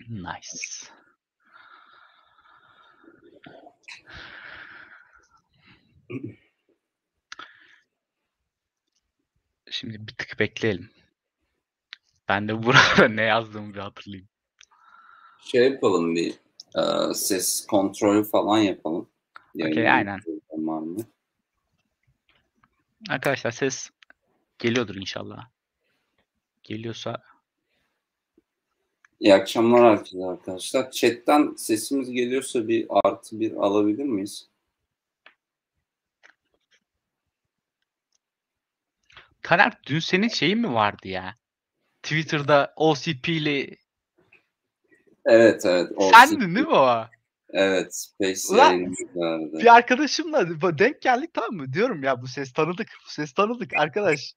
Nice. Şimdi bir tık bekleyelim. Ben de burada ne yazdığımı bir hatırlayayım. Şey yapalım bir ses kontrolü falan yapalım. Okey, aynen. Var mı? Arkadaşlar ses geliyordur inşallah. Geliyorsa İyi akşamlar herkese arkadaşlar. Chat'ten sesimiz geliyorsa bir +1 alabilir miyiz? Taner, dün senin şeyin mi vardı ya? Twitter'da OCP'li Evet. sendin değil mi o? Evet. Space Ulan yayınımız vardı. bir arkadaşımla denk geldik, tamam mı? Diyorum ya bu ses tanıdık. Bu ses tanıdık arkadaş.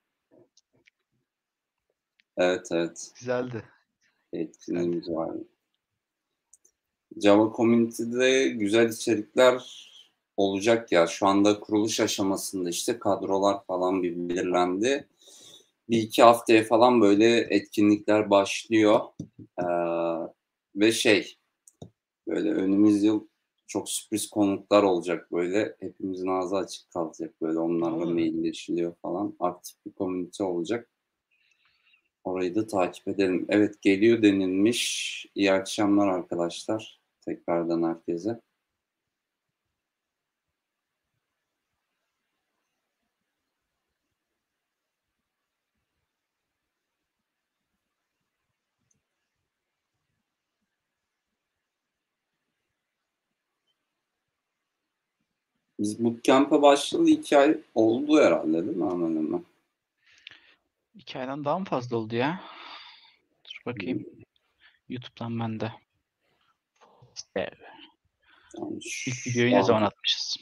Evet. Güzeldi. Etkinliğimiz vardı. Java Community'de güzel içerikler olacak ya. Şu anda kuruluş aşamasında işte kadrolar falan bir belirlendi. Bir iki haftaya falan böyle etkinlikler başlıyor. Ve böyle önümüz yıl çok sürpriz konuklar olacak böyle. Hepimizin ağzı açık kalacak böyle. Onlarla Oo. mailleşiliyor falan. Aktif bir komünite olacak. Orayı da takip edelim. Evet, geliyor denilmiş. İyi akşamlar arkadaşlar. Tekrardan herkese. Biz bootcamp'e başlayalı 2 ay oldu herhalde değil mi hemen hemen? 2 aydan daha mı fazla oldu ya? Dur bakayım. YouTube'dan ben de. İşte Yani ilk videoyu ne zaman atmışız?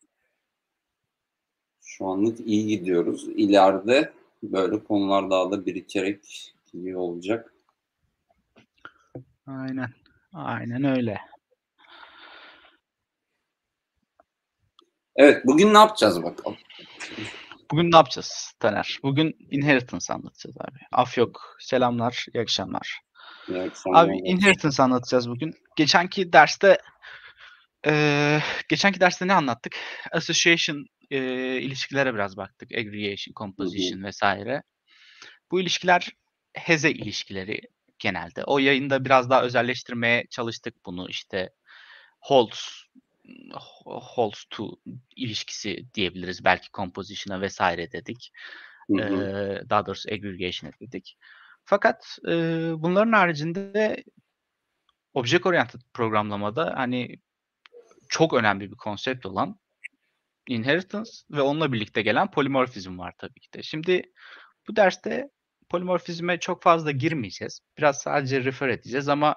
şu anlık iyi gidiyoruz. İleride böyle konular daha da birikerek iyi olacak. Aynen. Aynen öyle. Evet, bugün ne yapacağız bakalım? Bugün ne yapacağız Taner? Bugün inheritance anlatacağız abi. Af yok. Selamlar, iyi akşamlar. İyi Abi akşamlar. inheritance anlatacağız bugün. Geçenki derste ne anlattık? Association ilişkilere biraz baktık. Aggregation, Hı hı. composition vesaire. Bu ilişkiler heze ilişkileri genelde. O yayında biraz daha özelleştirmeye çalıştık bunu. İşte holds holds to ilişkisi diyebiliriz. Belki composition'a vesaire dedik. Hı hı. Daha doğrusu aggregation'a dedik. Fakat bunların haricinde object oriented programlamada hani çok önemli bir konsept olan inheritance ve onunla birlikte gelen polimorfizm var tabii ki de. Şimdi bu derste polimorfizme çok fazla girmeyeceğiz. Biraz sadece refer edeceğiz ama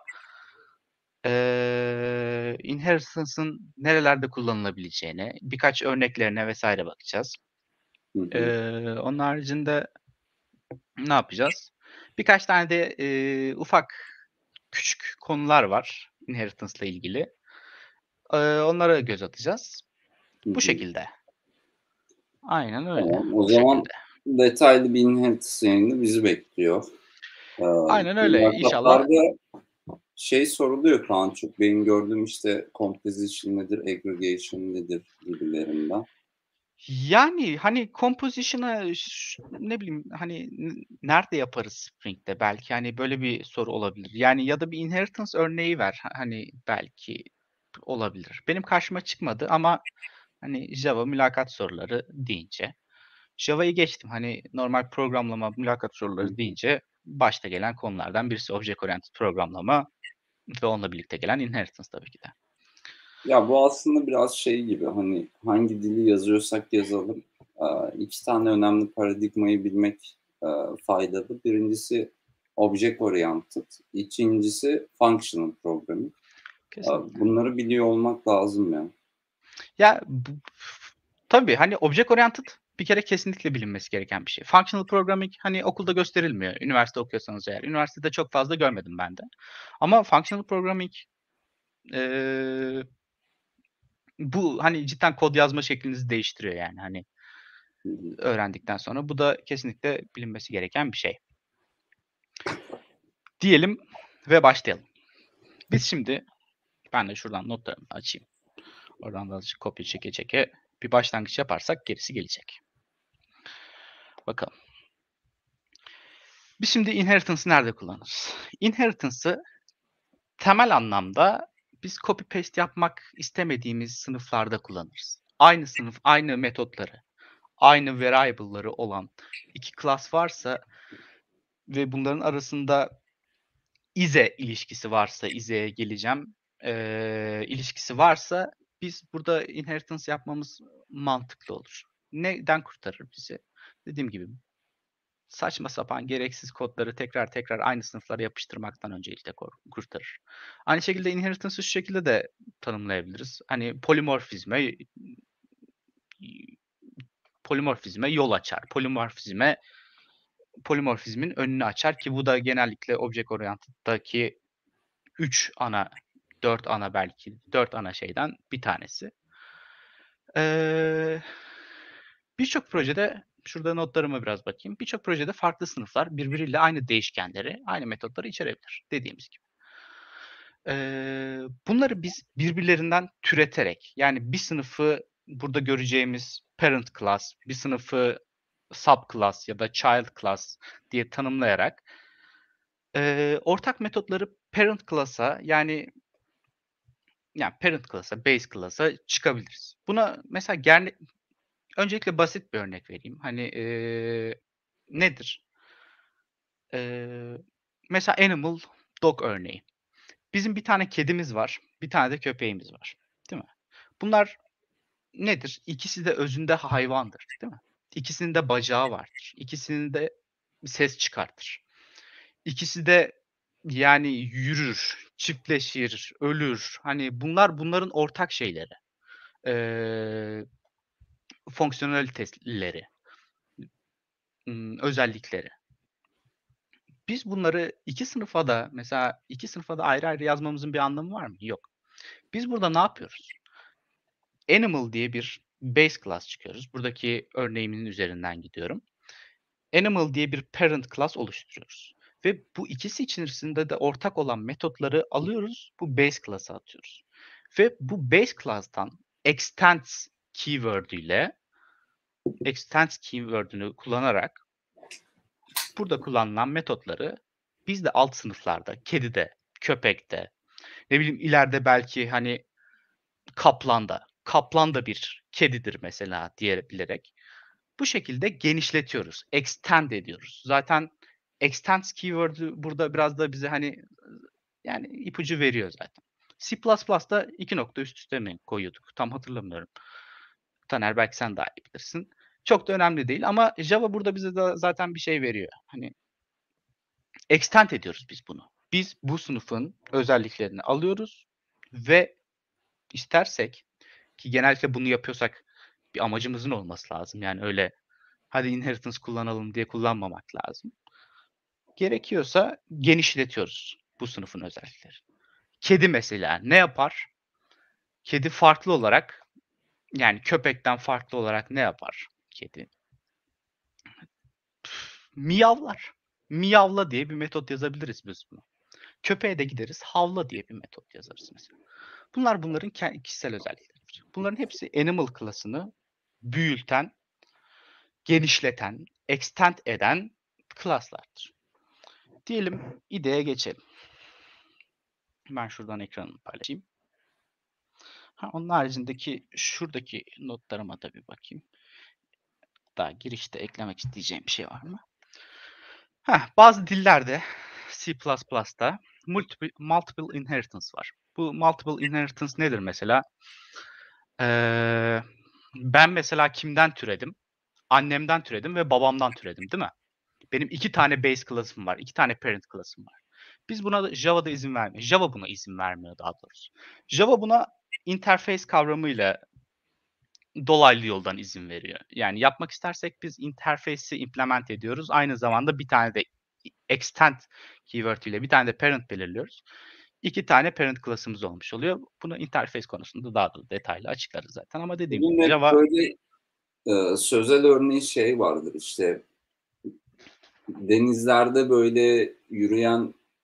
inheritance'ın nerelerde kullanılabileceğine, birkaç örneklerine vesaire bakacağız. Hı hı. Onun haricinde ne yapacağız? Birkaç tane de ufak küçük konular var inheritance ile ilgili. Onlara göz atacağız. Hı Bu hı. şekilde. Aynen öyle. Tamam. O Bu şekilde. zaman detaylı bir inheritance yayını bizi bekliyor. Aynen öyle. İnşallah. Mülakatlarda soruluyor Kaan, çok benim gördüğüm işte composition nedir, aggregation nedir gibilerinden. Yani hani composition'ı ne bileyim hani nerede yaparız Spring'de, belki hani böyle bir soru olabilir. Yani ya da bir inheritance örneği ver. Hani belki olabilir. Benim karşıma çıkmadı ama hani Java mülakat soruları deyince Java'yı geçtim. Hani normal programlama mülakat Hı soruları hı. deyince başta gelen konulardan birisi object oriented programlama ve onunla birlikte gelen inheritance tabii ki de. Ya bu aslında biraz gibi, hani hangi dili yazıyorsak yazalım, iki tane önemli paradigmayı bilmek faydalı. Birincisi object oriented, ikincisi functional programming. Kesinlikle. Bunları biliyor olmak lazım ya. Ya tabii hani object oriented bir kere kesinlikle bilinmesi gereken bir şey. Functional programming hani okulda gösterilmiyor. Üniversite okuyorsanız eğer. Üniversitede çok fazla görmedim ben de. Ama functional programming bu hani cidden kod yazma şeklinizi değiştiriyor yani hani Hı hı. öğrendikten sonra. Bu da kesinlikle bilinmesi gereken bir şey. Diyelim ve başlayalım. Biz şimdi, ben de şuradan notlarımı açayım. Oradan da azıcık kopya çeke çeke bir başlangıç yaparsak gerisi gelecek. Bakalım. Biz şimdi inheritance'ı nerede kullanırız? Inheritance'ı temel anlamda biz copy paste yapmak istemediğimiz sınıflarda kullanırız. Aynı sınıf, aynı metotları, aynı variable'ları olan iki class varsa ve bunların arasında ize ilişkisi varsa, ize'ye geleceğim, ilişkisi varsa biz burada inheritance yapmamız mantıklı olur. Neden kurtarır bizi? Dediğim gibi saçma sapan gereksiz kodları tekrar tekrar aynı sınıflara yapıştırmaktan öncelikle kurtarır. Aynı şekilde inheritance'ı şu şekilde de tanımlayabiliriz. Hani polimorfizme yol açar. Polimorfizmin önünü açar ki bu da genellikle Object Oriented'daki 4 ana belki 4 ana şeyden bir tanesi. Birçok projede, şurada notlarıma biraz bakayım. Birçok projede farklı sınıflar birbiriyle aynı değişkenleri, aynı metotları içerebilir dediğimiz gibi. Bunları biz birbirlerinden türeterek, yani bir sınıfı burada göreceğimiz parent class, bir sınıfı subclass ya da child class diye tanımlayarak ortak metotları parent class'a yani parent class'a, base class'a çıkabiliriz. Buna mesela öncelikle basit bir örnek vereyim. Hani nedir? Mesela animal dog örneği. Bizim bir tane kedimiz var, bir tane de köpeğimiz var. Değil mi? Bunlar nedir? İkisi de özünde hayvandır, değil mi? İkisinin de bacağı vardır. İkisinin de ses çıkartır. İkisi de yani yürür, çiftleşir, ölür. Hani bunların ortak şeyleri. Fonksiyoneliteleri, özellikleri. Biz bunları iki sınıfa da ayrı ayrı yazmamızın bir anlamı var mı? Yok. Biz burada ne yapıyoruz? Animal diye bir base class çıkıyoruz. Buradaki örneğimin üzerinden gidiyorum. Animal diye bir parent class oluşturuyoruz. Ve bu ikisi içerisinde de ortak olan metotları alıyoruz. Bu base class'a atıyoruz. Ve bu base class'tan extends keyword'ünü kullanarak burada kullanılan metotları biz de alt sınıflarda, kedide, köpekte, ne bileyim ileride belki hani kaplan da bir kedidir mesela diye bilerek bu şekilde genişletiyoruz, extend ediyoruz. Zaten extends keyword'ü burada biraz da bize hani yani ipucu veriyor zaten. C++'da 2 nokta üst üste mi koyuyorduk? Tam hatırlamıyorum. Taner belki sen daha iyi bilirsin. Çok da önemli değil ama Java burada bize de zaten bir şey veriyor. Hani extend ediyoruz biz bunu. Biz bu sınıfın özelliklerini alıyoruz ve istersek ki genellikle bunu yapıyorsak bir amacımızın olması lazım. Yani öyle hadi inheritance kullanalım diye kullanmamak lazım. Gerekiyorsa genişletiyoruz bu sınıfın özellikleri. Kedi mesela ne yapar? Kedi farklı olarak yani köpekten farklı olarak ne yapar kedi? Miyavlar. Miyavla diye bir metot yazabiliriz biz bunu. Köpeğe de gideriz havla diye bir metot yazarız mesela. Bunlar bunların kişisel özellikleridir. Bunların hepsi animal class'ını büyülten, genişleten, extend eden class'lardır. Diyelim IDE'ye geçelim. Ben şuradan ekranımı paylaşayım. Onun haricindeki şuradaki notlarıma da bir bakayım. Daha girişte eklemek isteyeceğim bir şey var mı? Bazı dillerde C++'da multiple inheritance var. Bu multiple inheritance nedir mesela? Ben mesela kimden türedim? Annemden türedim ve babamdan türedim değil mi? Benim 2 tane base class'ım var. 2 tane parent class'ım var. Biz buna da Java'da izin vermiyor. Java buna izin vermiyor daha doğrusu. Java buna interface kavramıyla dolaylı yoldan izin veriyor. Yani yapmak istersek biz interface'i implement ediyoruz. Aynı zamanda bir tane de extend keyword ile bir tane de parent belirliyoruz. 2 tane parent class'ımız olmuş oluyor. Bunu interface konusunda daha da detaylı açıklarız zaten ama dediğim gibi Bunun hep Java böyle sözel örneği şey vardır işte denizlerde böyle yürüyen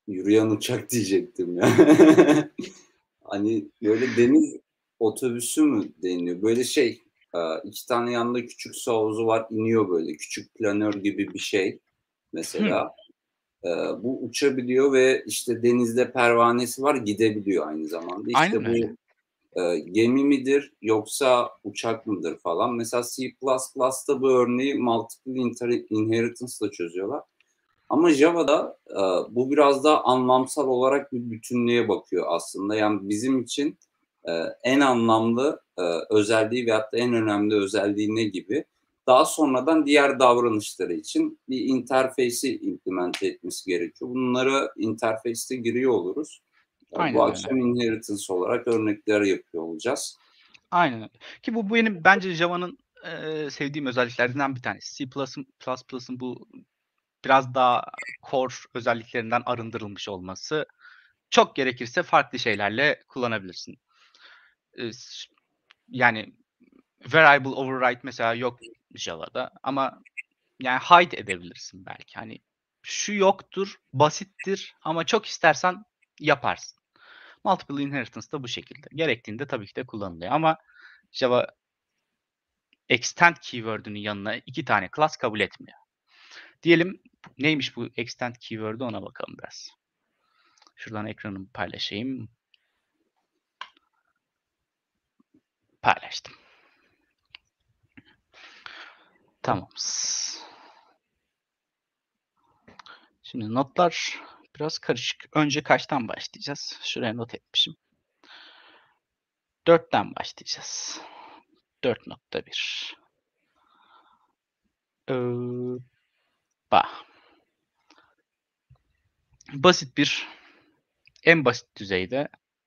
Yürüyen uçak diyecektim ya. Hani böyle deniz otobüsü mü deniliyor? Böyle şey, 2 tane yanında küçük su havuzu var, iniyor böyle. Küçük planör gibi bir şey Hımm. mesela. Bu uçabiliyor ve, işte, denizde pervanesi var, gidebiliyor aynı zamanda. Aynen İşte, öyle. bu, gemi midir yoksa uçak mıdır falan. Mesela C++'da bu örneği multiple inheritance'la çözüyorlar. Ama Java'da, bu biraz daha anlamsal olarak bir bütünlüğe bakıyor aslında. Yani bizim için, en anlamlı, özelliği veyahut da en önemli özelliği ne gibi? Daha sonradan diğer davranışları için bir interface'i implemente etmesi gerekiyor. Bunlara interface'te giriyor oluruz. Bu Aynen öyle. akşam inheritance olarak örnekler yapıyor olacağız. Aynen öyle. Ki bu benim bence Java'nın, sevdiğim özelliklerinden bir tanesi. C++'ın bu biraz daha core özelliklerinden arındırılmış olması. Çok gerekirse farklı şeylerle kullanabilirsin. S Yani variable override mesela yok Java'da ama yani hide edebilirsin belki. Hani şu yoktur, basittir ama çok istersen yaparsın. Multiple inheritance da bu şekilde. Gerektiğinde tabii ki de kullanılıyor ama Java extend keyword'ünün yanına 2 tane class kabul etmiyor. Diyelim neymiş bu extend keyword'ü ona bakalım biraz. Şuradan ekranımı paylaşayım. Paylaştım. Tamam. Şimdi notlar biraz karışık. Önce kaçtan başlayacağız? Şuraya not etmişim. 4'ten başlayacağız. 4.1. Bah. Basit bir, en basit düzeyde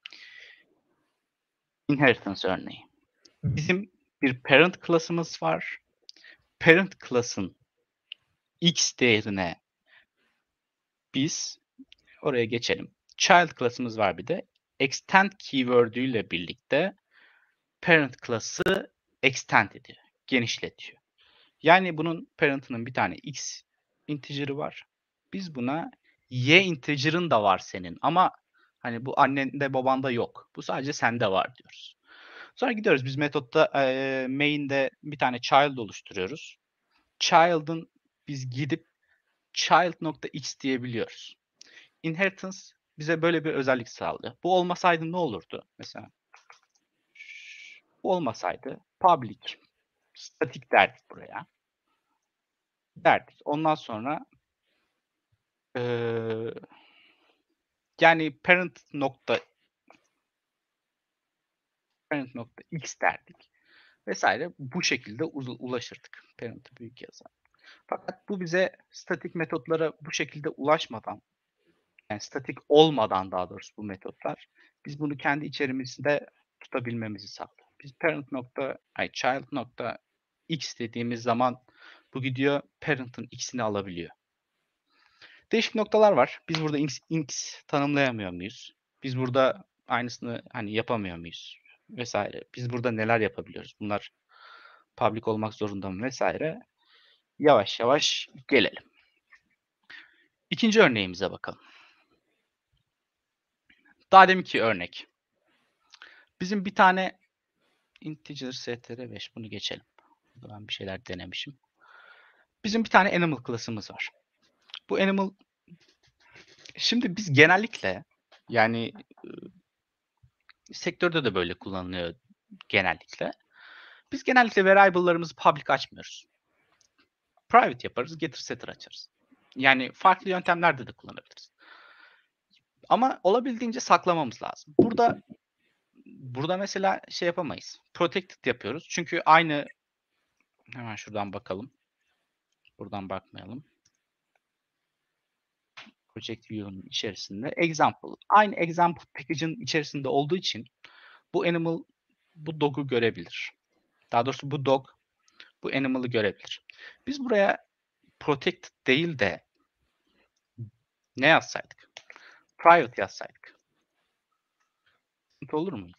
inheritance örneği. Bizim bir parent class'ımız var. Parent class'ın x değerine biz oraya geçelim. Child class'ımız var bir de. Extend keyword'üyle birlikte parent class'ı extend ediyor, genişletiyor. Yani bunun parent'ının bir tane x integer'ı var. Biz buna y integer'ın da var senin ama hani bu annende babanda yok. Bu sadece sende var diyoruz. Sonra gidiyoruz biz metotta main'de bir tane child oluşturuyoruz. Child'ın biz gidip child.x diyebiliyoruz. Inheritance bize böyle bir özellik sağlıyor. Bu olmasaydı ne olurdu? Mesela bu olmasaydı public static derdik buraya. Derdik. Ondan sonra Eee, yani parent nokta x derdik vesaire bu şekilde ulaşırdık parent'ı büyük yazan. Fakat bu bize statik metotlara bu şekilde ulaşmadan yani statik olmadan daha doğrusu bu metotlar biz bunu kendi içerimizde tutabilmemizi sağlıyor. Biz child nokta x dediğimiz zaman bu gidiyor parent'ın x'ini alabiliyor. Değişik noktalar var. Biz burada inks tanımlayamıyor muyuz? Biz burada aynısını hani yapamıyor muyuz? Vesaire. Biz burada neler yapabiliyoruz? Bunlar public olmak zorunda mı vesaire? Yavaş yavaş gelelim. İkinci örneğimize bakalım. Daha deminki örnek. Bizim bir tane integer str5 bunu geçelim. Burada ben bir şeyler denemişim. Bizim bir tane animal class'ımız var. Bu animal şimdi biz genellikle yani sektörde de böyle kullanılıyor genellikle. Biz genellikle variable'larımızı public açmıyoruz. Private yaparız, getir setter açarız. Yani farklı yöntemlerde de kullanabiliriz. Ama olabildiğince saklamamız lazım. Burada mesela şey yapamayız. Protected yapıyoruz. Çünkü aynı hemen şuradan bakalım. Buradan bakmayalım. Project View'un içerisinde example. Aynı example package'ın içerisinde olduğu için bu animal bu dog'u görebilir. Daha doğrusu bu dog bu animal'ı görebilir. Biz buraya protected değil de ne yazsaydık? Private yazsaydık. Olur muydu?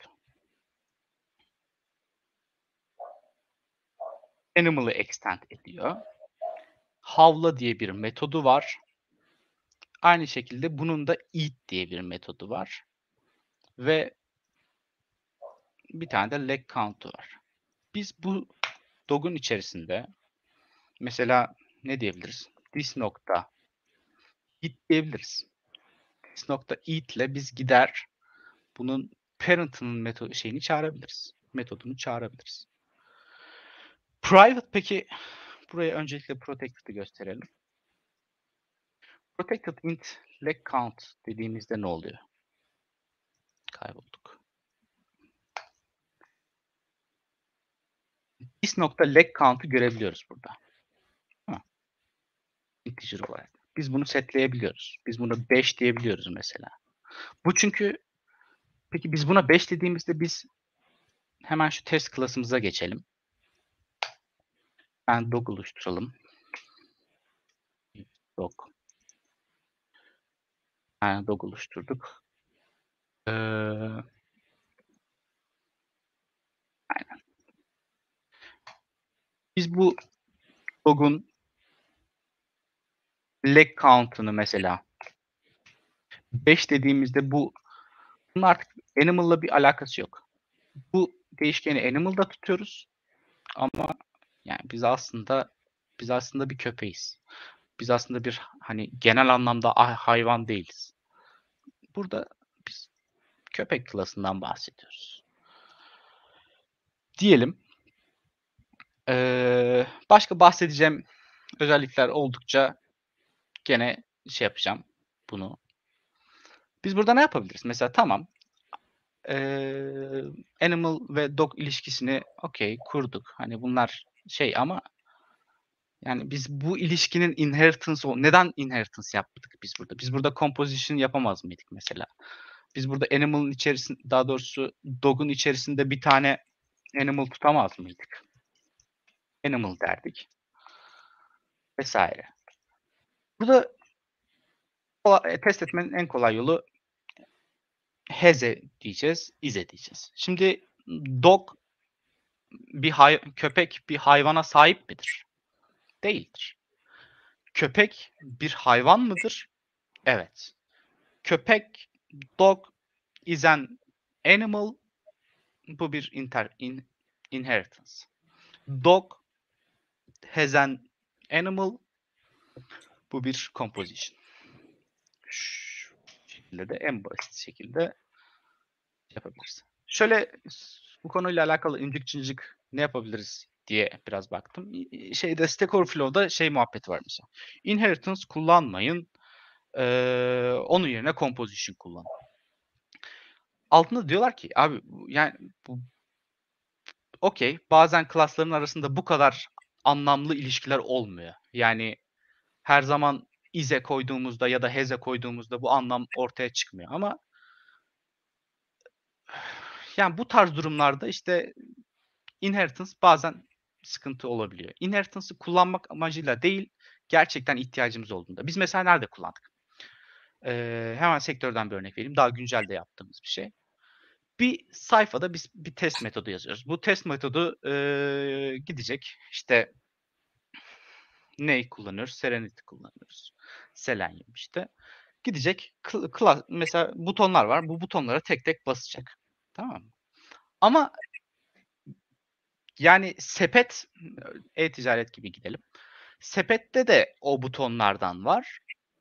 Animal'ı extend ediyor. Havla diye bir metodu var. Aynı şekilde bunun da eat diye bir metodu var. Ve bir tane de leg count'u var. Biz bu dog'un içerisinde mesela ne diyebiliriz? This nokta eat diyebiliriz. This nokta eat ile biz gider bunun parent'ının şeyini çağırabiliriz. Metodunu çağırabiliriz. Private peki buraya öncelikle protected'ı gösterelim. Protected int leg count dediğimizde ne oluyor? Kaybolduk. This nokta leg count'u görebiliyoruz burada. Integer olarak. Biz bunu setleyebiliyoruz. Biz bunu 5 diyebiliyoruz mesela. Bu çünkü peki biz buna 5 dediğimizde biz hemen şu test class'ımıza geçelim. Ben dog oluşturalım. Dog. Yani dog oluşturduk. Aynen. Biz bu dog'un leg count'unu mesela 5 dediğimizde bunun artık animal'la bir alakası yok. Bu değişkeni animal'da tutuyoruz ama yani biz aslında bir köpeğiz. Biz aslında bir hani genel anlamda hayvan değiliz. Burada biz köpek klasından bahsediyoruz. Diyelim. Başka bahsedeceğim özellikler oldukça gene şey yapacağım bunu. Biz burada ne yapabiliriz? Mesela tamam. Animal ve dog ilişkisini okey kurduk. Hani bunlar şey ama yani biz bu ilişkinin neden inheritance yapmadık biz burada? Biz burada composition yapamaz mıydık mesela? Biz burada animal'ın içerisinde daha doğrusu dog'un içerisinde bir tane animal tutamaz mıydık? Animal derdik. Vesaire. Burada test etmenin en kolay yolu heze diyeceğiz, ize diyeceğiz. Şimdi dog köpek bir hayvana sahip midir? Değildir. Köpek bir hayvan mıdır? Evet. Köpek, dog is an animal. Bu bir inheritance. Dog has an animal. Bu bir composition. Şu şekilde de en basit şekilde yapabiliriz. Şöyle bu konuyla alakalı incik ne yapabiliriz diye biraz baktım. Stack Overflow'da muhabbeti var mesela. Inheritance kullanmayın. Onun yerine composition kullanın. Altında diyorlar ki abi yani bu okey bazen klasların arasında bu kadar anlamlı ilişkiler olmuyor. Yani her zaman ize koyduğumuzda ya da heze koyduğumuzda bu anlam ortaya çıkmıyor ama yani bu tarz durumlarda işte inheritance bazen sıkıntı olabiliyor. Inheritance'ı kullanmak amacıyla değil, gerçekten ihtiyacımız olduğunda. Biz mesela nerede kullandık? Hemen sektörden bir örnek vereyim. Daha güncelde yaptığımız bir şey. Bir sayfada biz bir test metodu yazıyoruz. Bu test metodu gidecek. İşte neyi kullanıyoruz? Serenity kullanıyoruz. Selenium işte. Gidecek. Mesela butonlar var. Bu butonlara tek tek basacak. Tamam mı? Ama yani sepet e-ticaret gibi gidelim. Sepette de o butonlardan var.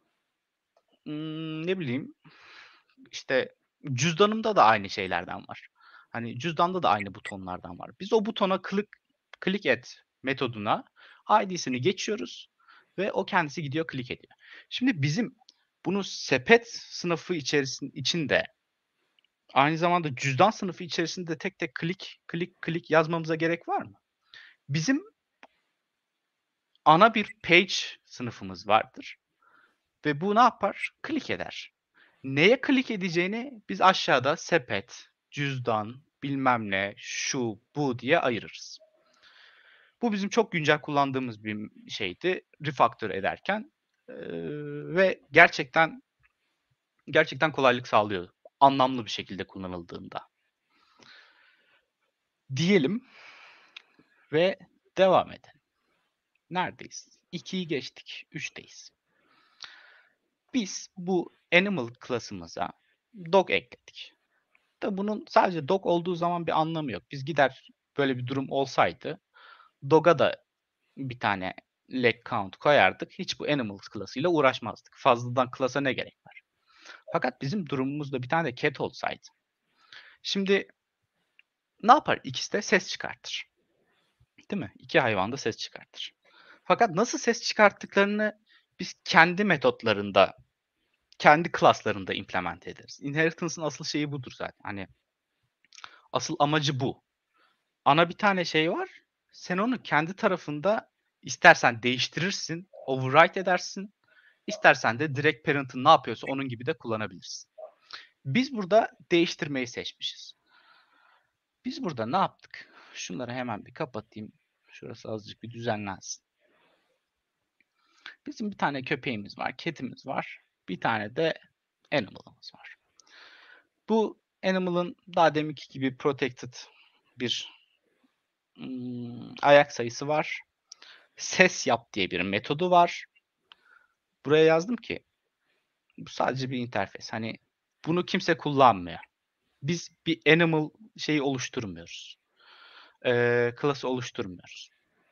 Ne bileyim işte cüzdanımda da aynı şeylerden var. Hani cüzdanda da aynı butonlardan var. Biz o butona click et metoduna ID'sini geçiyoruz ve o kendisi gidiyor click ediyor. Şimdi bizim bunu sepet sınıfı içinde aynı zamanda cüzdan sınıfı içerisinde tek tek click yazmamıza gerek var mı? Bizim ana bir page sınıfımız vardır. Ve bu ne yapar? Click eder. Neye click edeceğini biz aşağıda sepet, cüzdan, bilmem ne, şu, bu diye ayırırız. Bu bizim çok güncel kullandığımız bir şeydi. Refactor ederken ve gerçekten kolaylık sağlıyor. Anlamlı bir şekilde kullanıldığında. Diyelim ve devam edelim. Neredeyiz? 2'yi geçtik. 3'teyiz. Biz bu animal klasımıza dog ekledik. Da bunun sadece dog olduğu zaman bir anlamı yok. Biz gider böyle bir durum olsaydı dog'a da bir tane leg count koyardık. Hiç bu animals klasıyla uğraşmazdık. Fazladan klasa ne gerek var? Fakat bizim durumumuzda bir tane de cat olsaydı. Şimdi ne yapar? İkisi de ses çıkartır. Değil mi? İki hayvan da ses çıkartır. Fakat nasıl ses çıkarttıklarını biz kendi metotlarında, kendi klaslarında implement ederiz. Inheritance'ın asıl şeyi budur zaten. Hani asıl amacı bu. Ana bir tane şey var. Sen onu kendi tarafında istersen değiştirirsin, override edersin. İstersen de direkt parent'ın ne yapıyorsa onun gibi de kullanabilirsin. Biz burada değiştirmeyi seçmişiz. Biz burada ne yaptık? Şunları hemen bir kapatayım. Şurası azıcık bir düzenlensin. Bizim bir tane köpeğimiz var, kedimiz var. Bir tane de animal'ımız var. Bu animal'ın daha deminki gibi protected bir ayak sayısı var. Ses yap diye bir metodu var. Buraya yazdım ki bu sadece bir interfeys. Hani bunu kimse kullanmıyor. Biz bir animal şeyi oluşturmuyoruz. Klası oluşturmuyoruz.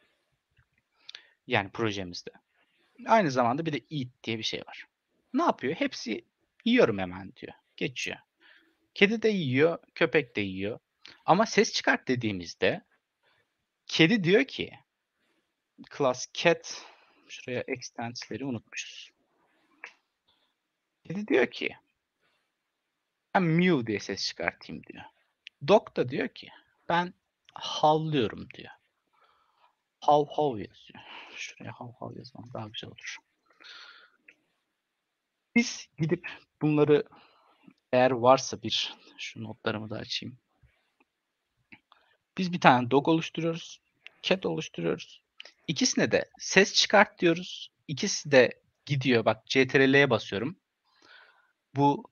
Yani projemizde. Aynı zamanda bir de eat diye bir şey var. Ne yapıyor? Hepsi yiyorum hemen diyor. Geçiyor. Kedi de yiyor, köpek de yiyor. Ama ses çıkart dediğimizde kedi diyor ki class cat, şuraya extends'leri unutmuşuz. Kedi diyor ki ben mew diye ses çıkartayım diyor. Dog da diyor ki ben havlıyorum diyor. Hav hav yazıyor. Şuraya hav hav yazmam daha güzel olur. Biz gidip bunları eğer varsa şu notlarımı da açayım. Biz bir tane dog oluşturuyoruz. Cat oluşturuyoruz. İkisine de ses çıkart diyoruz. İkisi de gidiyor. Bak CTRL'ye basıyorum. Bu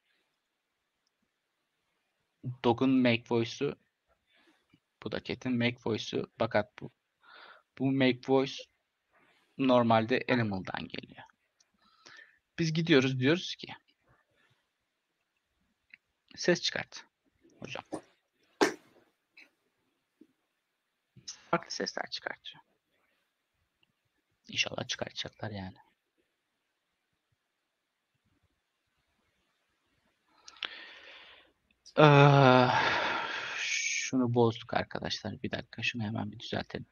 dog'un make voice'u, bu da cat'in make voice'u. Fakat bu make voice normalde animal'dan geliyor. Biz gidiyoruz diyoruz ki ses çıkart hocam. Farklı sesler çıkartıyor. İnşallah çıkartacaklar yani. Şunu bozduk arkadaşlar. Bir dakika şunu hemen bir düzeltelim.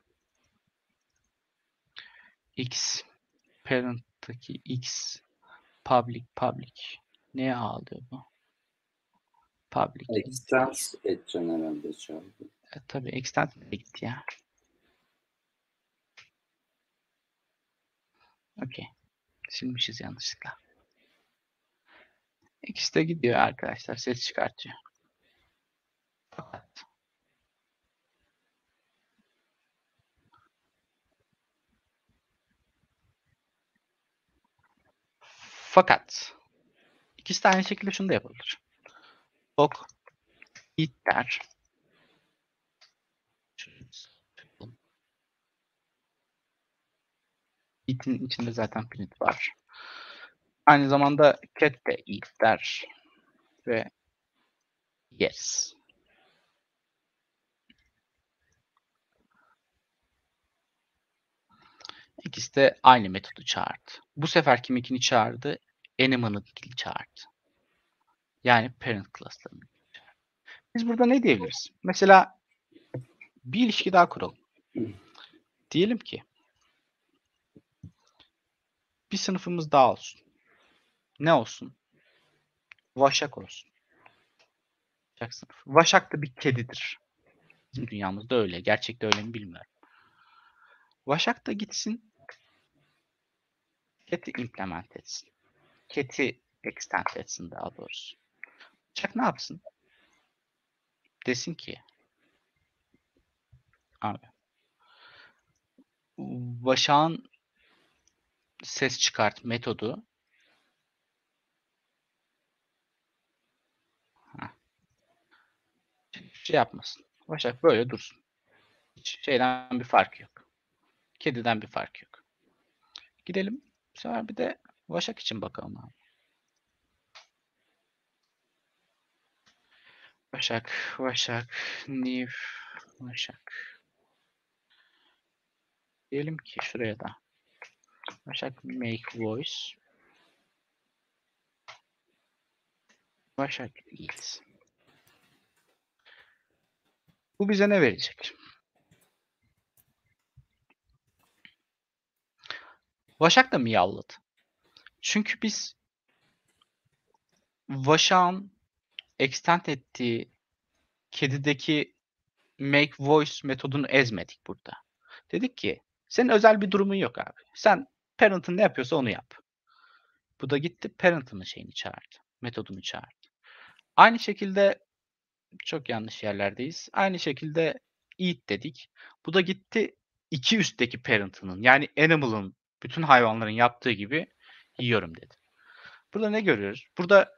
X parent'taki X public neye ağlıyor bu? Public. Extends edeceksin herhalde çağırdı. Tabii extend gitti ya. Okey. Silmişiz yanlışlıkla. İkisi de gidiyor arkadaşlar. Ses çıkartıyor. Fakat ikisi de aynı şekilde şunu da yapabilir. Dog eat der. Eat'in içinde zaten print var. Aynı zamanda cat de eat der ve yes. İkisi de aynı metodu çağırdı. Bu sefer kiminkini çağırdı? Animal'ınkini çağırdı. Yani parent class'larını. Biz burada ne diyebiliriz? Mesela bir ilişki daha kuralım. Diyelim ki bir sınıfımız daha olsun. Ne olsun? Vaşak olsun. Vaşak sınıfı. Vaşak da bir kedidir. Bizim dünyamızda öyle. Gerçekte öyle mi bilmiyorum. Vaşak da gitsin cat'i implement etsin. Cat'i extend etsin daha doğrusu. Vaşak ne yapsın? Desin ki abi Vaşak'ın ses çıkart metodu şey yapmasın. Vaşak böyle dursun. Hiç şeyden bir fark yok. Kediden bir fark yok. Gidelim. Bu sefer bir de Başak için bakalım abi. Başak, New, Başak. Diyelim ki şuraya da. Başak make voice. Başak eat. Bu bize ne verecek? Başak da miyavladı. Çünkü biz Başak'ın extend ettiği kedideki make voice metodunu ezmedik burada. Dedik ki senin özel bir durumun yok abi. Sen parent'ın ne yapıyorsa onu yap. Bu da gitti parent'ın şeyini çağırdı. Metodunu çağırdı. Aynı şekilde çok yanlış yerlerdeyiz. Aynı şekilde eat dedik. Bu da gitti iki üstteki parent'ının yani animal'ın bütün hayvanların yaptığı gibi yiyorum dedi. Burada ne görüyoruz? Burada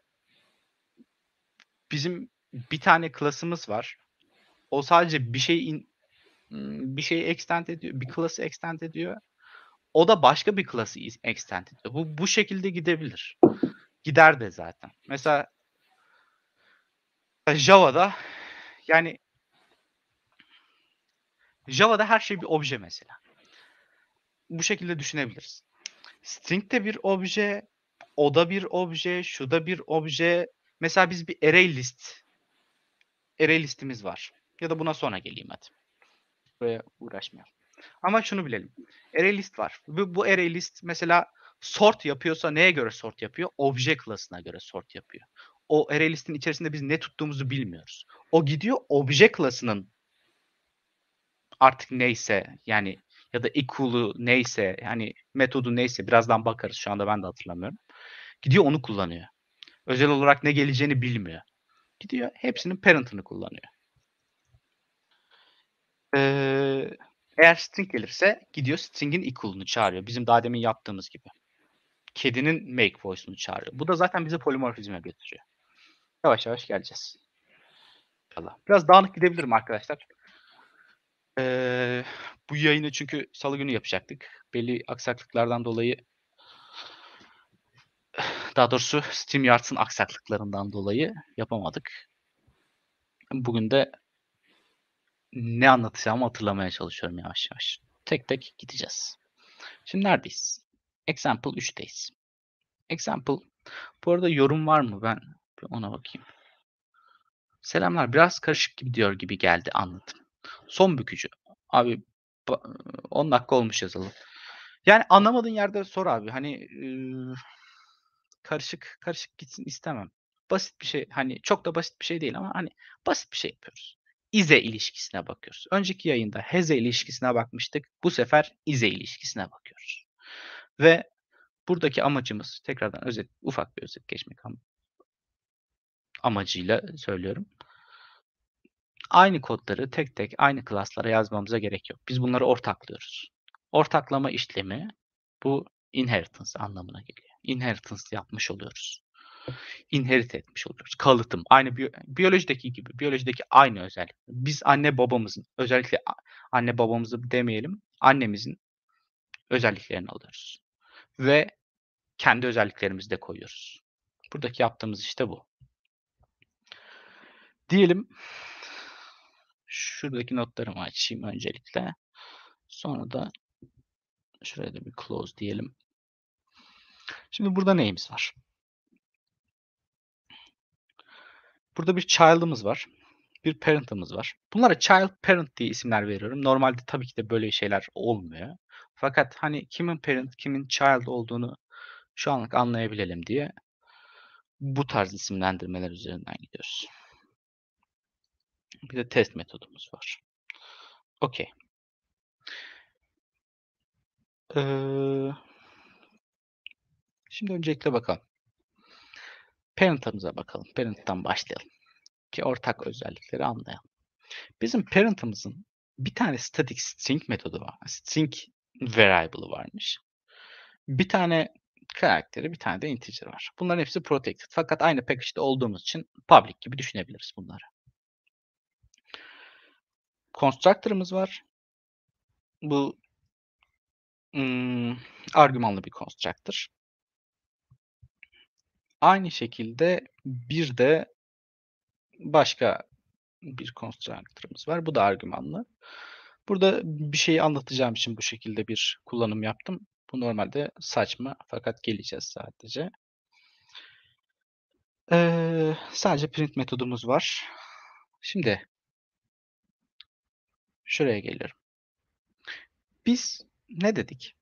bizim bir tane klasımız var. O sadece bir şeyi extend ediyor, bir klası extend ediyor. O da başka bir klası extend ediyor. Bu şekilde gidebilir. Gider de zaten. Mesela Java'da yani Java'da her şey bir obje mesela. Bu şekilde düşünebiliriz. String de bir obje, o da bir obje, şu da bir obje. Mesela biz bir array listimiz var. Ya da buna sonra geleyim hadi. Buraya uğraşmayalım. Ama şunu bilelim. Array list var. Bu array list mesela sort yapıyorsa neye göre sort yapıyor? Obje klasına göre sort yapıyor. O array listin içerisinde biz ne tuttuğumuzu bilmiyoruz. O gidiyor obje klasının artık neyse yani ya da equal'u neyse yani metodu neyse birazdan bakarız. Şu anda ben de hatırlamıyorum. Gidiyor onu kullanıyor. Özel olarak ne geleceğini bilmiyor. Gidiyor hepsinin parent'ını kullanıyor. Eğer string gelirse gidiyor string'in equal'unu çağırıyor. Bizim daha demin yaptığımız gibi. Kedinin make voice'unu çağırıyor. Bu da zaten bizi polimorfizme götürüyor. Yavaş yavaş geleceğiz. Biraz dağınık gidebilirim arkadaşlar. Bu yayını çünkü salı günü yapacaktık. Belli aksaklıklardan dolayı daha doğrusu StreamYards'ın aksaklıklarından dolayı yapamadık. Bugün de ne anlatacağımı hatırlamaya çalışıyorum yavaş yavaş. Tek tek gideceğiz. Şimdi neredeyiz? Example 3'teyiz. Example. Bu arada yorum var mı? Ben ona bakayım. Selamlar. Biraz karışık gidiyor gibi geldi anladım. Son bükücü. Abi 10 dakika olmuş yazılı. Yani anlamadığın yerde sor abi. Hani karışık gitsin istemem. Basit bir şey. Hani çok da basit bir şey değil ama hani basit bir şey yapıyoruz. İze ilişkisine bakıyoruz. Önceki yayında heze ilişkisine bakmıştık. Bu sefer ize ilişkisine bakıyoruz. Ve buradaki amacımız tekrardan ufak bir özet geçmek amacıyla söylüyorum. Aynı kodları tek tek aynı klaslara yazmamıza gerek yok. Biz bunları ortaklıyoruz. Ortaklama işlemi bu inheritance anlamına geliyor. Inheritance yapmış oluyoruz. Inherit etmiş oluyoruz. Kalıtım. Aynı biyolojideki gibi. Biyolojideki aynı özellik. Biz anne babamızın özellikle anne babamızı demeyelim. Annemizin özelliklerini alıyoruz. Ve kendi özelliklerimizi de koyuyoruz. Buradaki yaptığımız işte bu. Diyelim şuradaki notlarımı açayım öncelikle. Sonra da şuraya da bir close diyelim. Şimdi burada neyimiz var? Burada bir child'ımız var. Bir parent'ımız var. Bunlara child, parent diye isimler veriyorum. Normalde tabii ki de böyle şeyler olmuyor. Fakat hani kimin parent, kimin child olduğunu şu anlık anlayabilelim diye bu tarz isimlendirmeler üzerinden gidiyoruz. Bir de test metodumuz var. Okey. Şimdi öncelikle bakalım. Parent'ımıza bakalım. Parent'tan başlayalım. Ki ortak özellikleri anlayalım. Bizim parent'ımızın bir tane static string metodu var. String variable'ı varmış. Bir tane karakteri, bir tane de integer var. Bunların hepsi protected. Fakat aynı package'de olduğumuz için public gibi düşünebiliriz bunları. Constructor'ımız var. Bu argümanlı bir constructor. Aynı şekilde bir de başka bir constructor'ımız var. Bu da argümanlı. Burada bir şeyi anlatacağım için bu şekilde bir kullanım yaptım. Bu normalde saçma fakat geleceğiz sadece. Sadece print metodumuz var. Şimdi şuraya geliyorum. Biz ne dedik?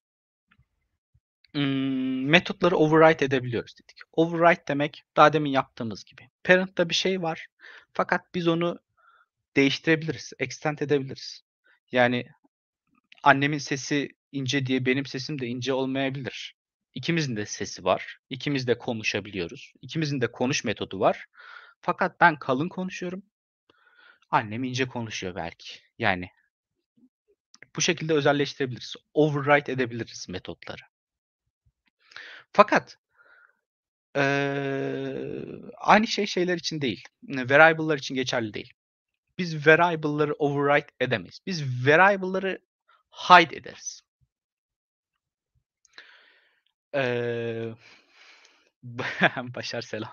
Metotları override edebiliyoruz dedik. Override demek daha demin yaptığımız gibi. Parent'ta bir şey var. Fakat biz onu değiştirebiliriz. Extend edebiliriz. Yani annemin sesi ince diye benim sesim de ince olmayabilir. İkimizin de sesi var. İkimiz de konuşabiliyoruz. İkimizin de konuş metodu var. Fakat ben kalın konuşuyorum. Annem ince konuşuyor belki. Yani bu şekilde özelleştirebiliriz. Override edebiliriz metotları. Fakat aynı şeyler için değil. Variable'lar için geçerli değil. Biz variable'ları override edemeyiz. Biz variable'ları hide ederiz. Başar selam.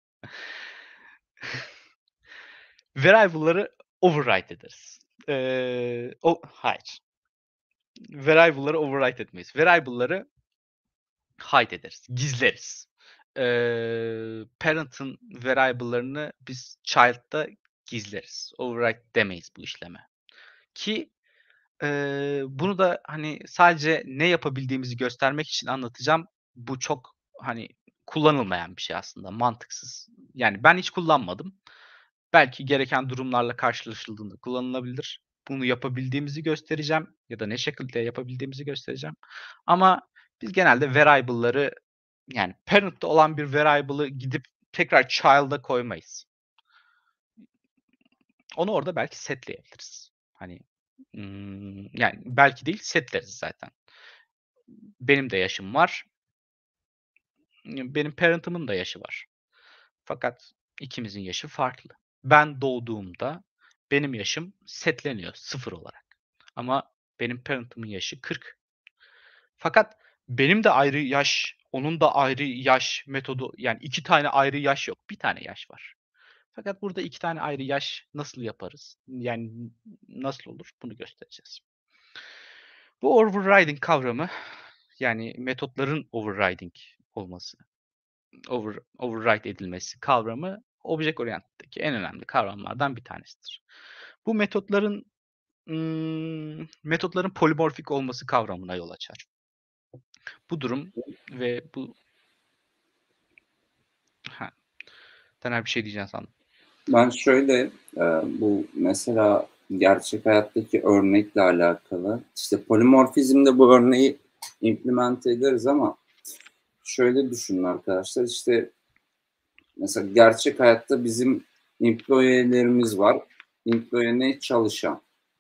Variable'ları override ederiz. Hayır. Variable'ları override etmeyiz. Variable'ları hide ederiz. Gizleriz. Parent'ın variable'larını biz child'da gizleriz. Override demeyiz bu işleme. Ki bunu da hani sadece ne yapabildiğimizi göstermek için anlatacağım. Bu çok hani kullanılmayan bir şey aslında. Mantıksız. Yani ben hiç kullanmadım. Belki gereken durumlarla karşılaşıldığında kullanılabilir. Bunu yapabildiğimizi göstereceğim ya da ne şekilde yapabildiğimizi göstereceğim. Ama biz genelde variable'ları yani parent'ta olan bir variable'ı gidip tekrar child'a koymayız. Onu orada belki setleyebiliriz. Hani yani belki değil setleriz zaten. Benim de yaşım var. Benim parent'ımın da yaşı var. Fakat ikimizin yaşı farklı. Ben doğduğumda benim yaşım setleniyor 0 olarak. Ama benim parent'ımın yaşı 40. Fakat benim de ayrı yaş, onun da ayrı yaş metodu yani 2 tane ayrı yaş yok. Bir tane yaş var. Fakat burada 2 tane ayrı yaş nasıl yaparız? Yani nasıl olur? Bunu göstereceğiz. Bu overriding kavramı yani metotların overriding olması, override edilmesi kavramı Object Oriented'daki en önemli kavramlardan bir tanesidir. Bu metotların polimorfik olması kavramına yol açar. Bu durum ve bu Taner bir şey diyeceksin sandım. Ben şöyle bu mesela gerçek hayattaki örnekle alakalı işte polimorfizmde bu örneği implement ederiz ama şöyle düşünün arkadaşlar işte mesela gerçek hayatta bizim employee'lerimiz var. Employee ne? Çalışan.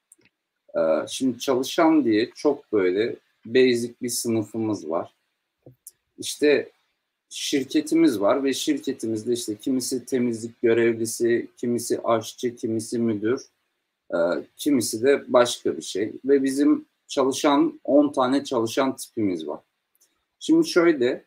Şimdi çalışan diye çok böyle basic bir sınıfımız var. İşte şirketimiz var ve şirketimizde işte kimisi temizlik görevlisi, kimisi aşçı, kimisi müdür, kimisi de başka bir şey. Ve bizim çalışan 10 tane çalışan tipimiz var. Şimdi şöyle,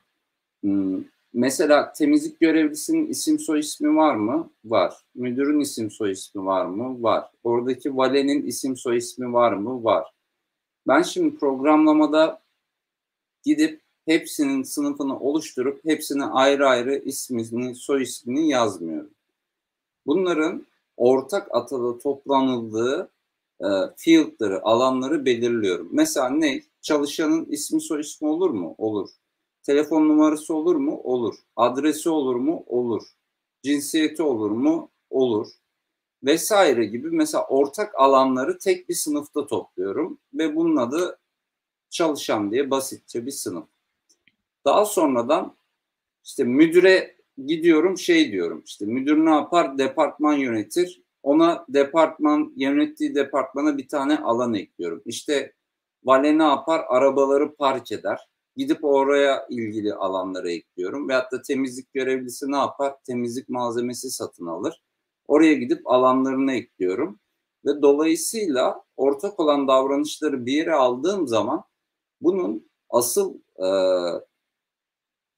mesela temizlik görevlisinin isim soy ismi var mı? Var. Müdürün isim soy ismi var mı? Var. Oradaki valenin isim soy ismi var mı? Var. Ben şimdi programlamada gidip hepsinin sınıfını oluşturup hepsine ayrı ayrı ismini, soy ismini yazmıyorum. Bunların ortak atada toplanıldığı field'ları, alanları belirliyorum. Mesela ne? Çalışanın ismi soy ismi olur mu? Olur. Telefon numarası olur mu? Olur. Adresi olur mu? Olur. Cinsiyeti olur mu? Olur. Vesaire gibi mesela ortak alanları tek bir sınıfta topluyorum ve bunun adı çalışan diye basitçe bir sınıf. Daha sonradan işte müdüre gidiyorum diyorum işte müdür ne yapar? Departman yönetir. Ona yönettiği departmana bir tane alan ekliyorum. İşte vale ne yapar? Arabaları park eder. Gidip oraya ilgili alanları ekliyorum. Veyahut da temizlik görevlisi ne yapar? Temizlik malzemesi satın alır. Oraya gidip alanlarını ekliyorum. Ve dolayısıyla ortak olan davranışları bir yere aldığım zaman bunun asıl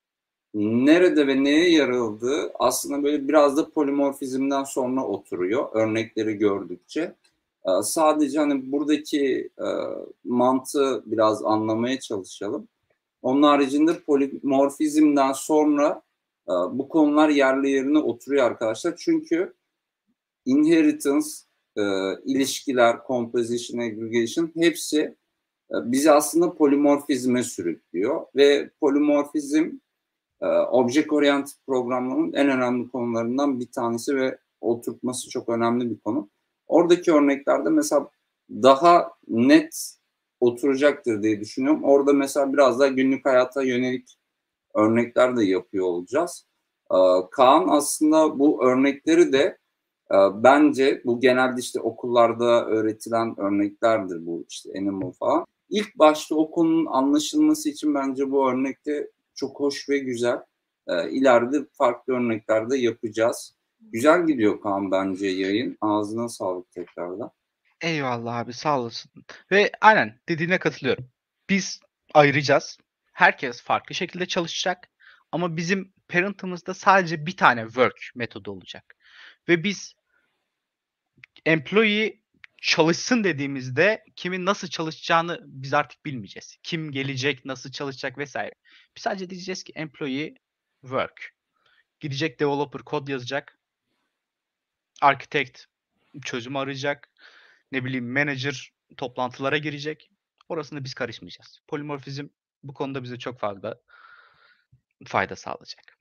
nerede ve neye yarıldığı aslında böyle biraz da polimorfizmden sonra oturuyor örnekleri gördükçe. Sadece hani buradaki mantığı biraz anlamaya çalışalım. Onun haricinde polimorfizmden sonra bu konular yerli yerine oturuyor arkadaşlar. Çünkü inheritance, ilişkiler, composition, aggregation hepsi bizi aslında polimorfizme sürüklüyor ve polimorfizm object oriented programlamanın en önemli konularından bir tanesi ve oturtması çok önemli bir konu. Oradaki örneklerde mesela daha net oturacaktır diye düşünüyorum. Orada mesela biraz daha günlük hayata yönelik örnekler de yapıyor olacağız. Kaan aslında bu örnekleri de bence bu genelde işte okullarda öğretilen örneklerdir bu işte animal falan. İlk başta o konunun anlaşılması için bence bu örnekte çok hoş ve güzel. İleride farklı örneklerde yapacağız. Güzel gidiyor Kaan bence yayın. Ağzına sağlık tekrardan. Eyvallah abi, sağ olasın. Ve aynen dediğine katılıyorum. Biz ayıracağız. Herkes farklı şekilde çalışacak. Ama bizim parent'ımızda sadece bir tane work metodu olacak. Ve biz employee çalışsın dediğimizde kimin nasıl çalışacağını biz artık bilmeyeceğiz. Kim gelecek, nasıl çalışacak vesaire. Biz sadece diyeceğiz ki employee work. Gidecek developer kod yazacak. Architect çözüm arayacak. Ne bileyim manager toplantılara girecek. Orasında biz karışmayacağız. Polimorfizm bu konuda bize çok fazla fayda sağlayacak.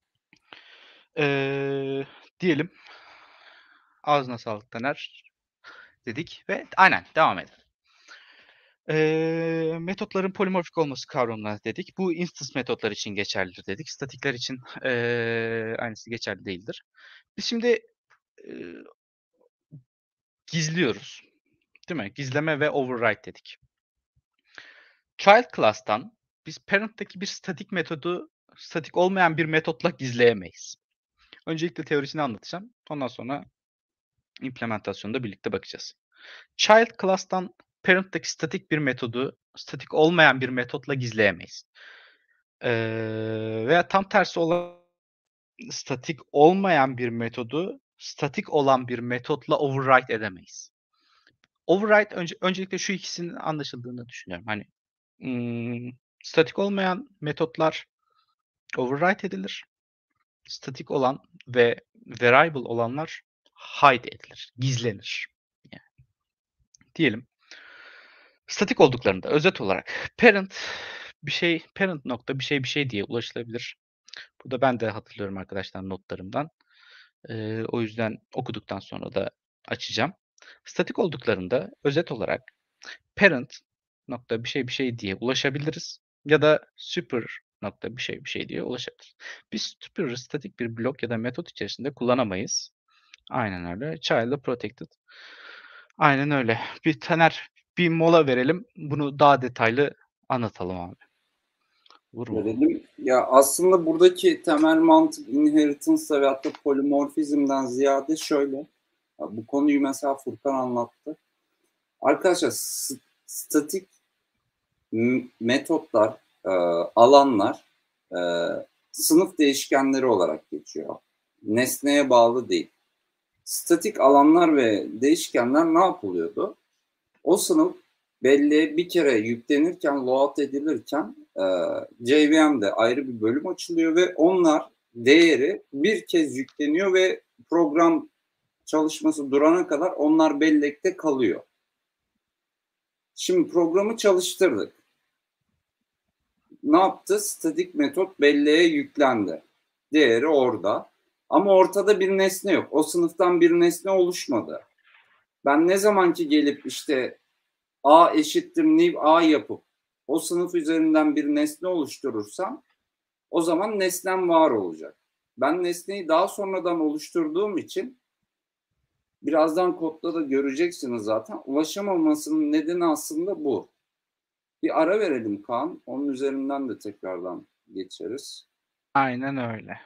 Diyelim. Ağzına sağlık Taner dedik ve aynen devam edelim. Metotların polimorfik olması kavramına dedik. Bu instance metotlar için geçerlidir dedik. Statikler için aynısı geçerli değildir. Biz şimdi eee, gizliyoruz. Değil mi? Gizleme ve override dedik. Child class'tan biz parent'taki bir statik metodu statik olmayan bir metotla gizleyemeyiz. Öncelikle teorisini anlatacağım. Ondan sonra implementasyonda birlikte bakacağız. Child class'tan parent'taki statik bir metodu statik olmayan bir metotla gizleyemeyiz. Veya tam tersi olan statik olmayan bir metodu statik olan bir metotla override edemeyiz. Override öncelikle şu ikisinin anlaşıldığını düşünüyorum. Hani statik olmayan metotlar override edilir. Statik olan ve variable olanlar hide edilir, gizlenir. Yani diyelim statik olduklarında özet olarak parent nokta bir şey diye ulaşılabilir. Bu da ben de hatırlıyorum arkadaşlar notlarımdan. O yüzden okuduktan sonra da açacağım. Statik olduklarında özet olarak parent nokta bir şey diye ulaşabiliriz. Ya da super nokta bir şey diye ulaşabiliriz. Biz super'ı statik bir blok ya da metot içerisinde kullanamayız. Aynen öyle. Child'ı protected. Aynen öyle. Bir mola verelim. Bunu daha detaylı anlatalım abi. Olur mu? Verelim. Ya aslında buradaki temel mantık inheritance'la ve hatta polimorfizmden ziyade şöyle. Ya bu konuyu mesela Furkan anlattı. Arkadaşlar statik metotlar, alanlar sınıf değişkenleri olarak geçiyor. Nesneye bağlı değil. Statik alanlar ve değişkenler ne yapılıyordu? O sınıf belleğe bir kere yüklenirken, load edilirken JVM'de ayrı bir bölüm açılıyor ve onlar değeri bir kez yükleniyor ve program çalışması durana kadar onlar bellekte kalıyor. Şimdi programı çalıştırdık. Ne yaptı? Statik metot belleğe yüklendi. Değeri orada. Ama ortada bir nesne yok. O sınıftan bir nesne oluşmadı. Ben ne zaman ki gelip işte A eşittir new A yapıp o sınıf üzerinden bir nesne oluşturursam o zaman nesnem var olacak. Ben nesneyi daha sonradan oluşturduğum için birazdan kodda da göreceksiniz zaten. Ulaşamamasının nedeni aslında bu. Bir ara verelim Kaan. Onun üzerinden de tekrardan geçeriz. Aynen öyle.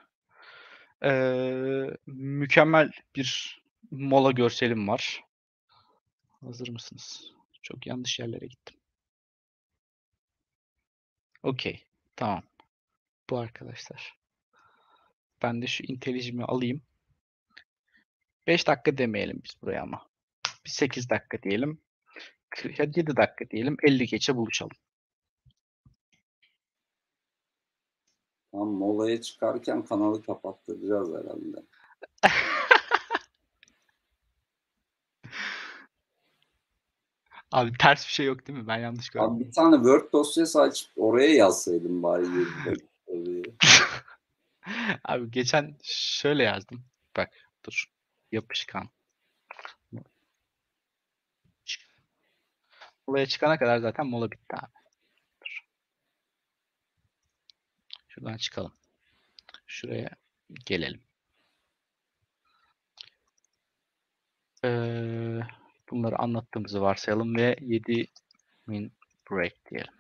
Mükemmel bir mola görselim var. Hazır mısınız? Çok yanlış yerlere gittim. Okey. Tamam. Bu arkadaşlar. Ben de şu IntelliJim'i alayım. 5 dakika demeyelim biz buraya ama. Bir 8 dakika diyelim. 7 dakika diyelim. 50 geçe buluşalım. Tam molaya çıkarken kanalı kapattıracağız herhalde. Abi ters bir şey yok değil mi? Ben yanlış gördüm. Abi bir tane Word dosyası açıp oraya yazsaydım bari 7 dakika diye. Abi geçen şöyle yazdım. Bak dur. Yapışkan. Molaya çıkana kadar zaten mola bitti abi. Dur. Şuradan çıkalım. Şuraya gelelim. Bunları anlattığımızı varsayalım ve 7 min break diyelim.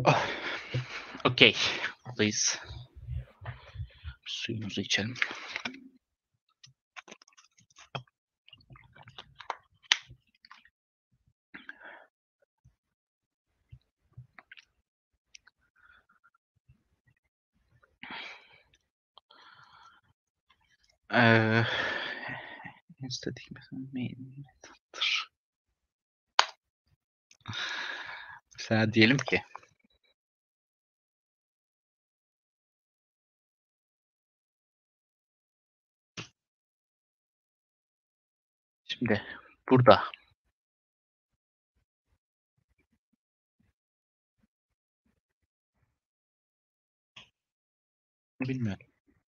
Oh. Okey. Buradayız. Suyumuzu içelim. Static main metoddur. Mesela diyelim ki şimdi burada bilmiyorum.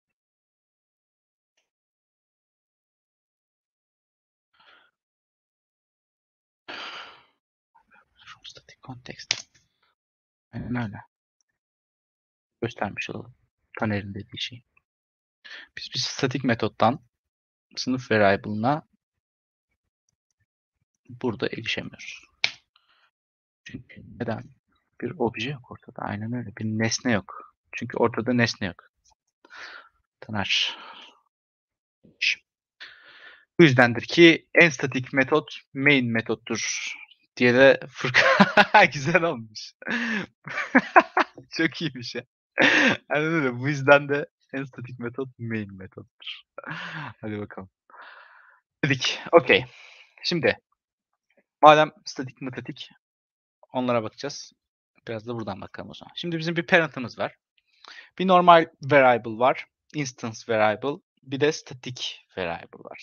Static context. Aynen öyle. Göstermiş olalım. Taner'in dediği şey. Biz bir static metottan sınıf variable'ına burada erişemiyoruz. Çünkü neden? Bir obje yok ortada. Aynen öyle. Bir nesne yok. Çünkü ortada nesne yok. Taner. Bu yüzdendir ki en statik metot main metottur diye de Furkan güzel olmuş. Çok iyi bir şey. Aynen öyle. Bu yüzden de en statik metot main metottur. Hadi bakalım. Dedik. Okey. Şimdi madem statik metatik onlara bakacağız. Biraz da buradan bakalım o zaman. Şimdi bizim bir parent'ımız var. Bir normal variable var. Instance variable. Bir de static variable var.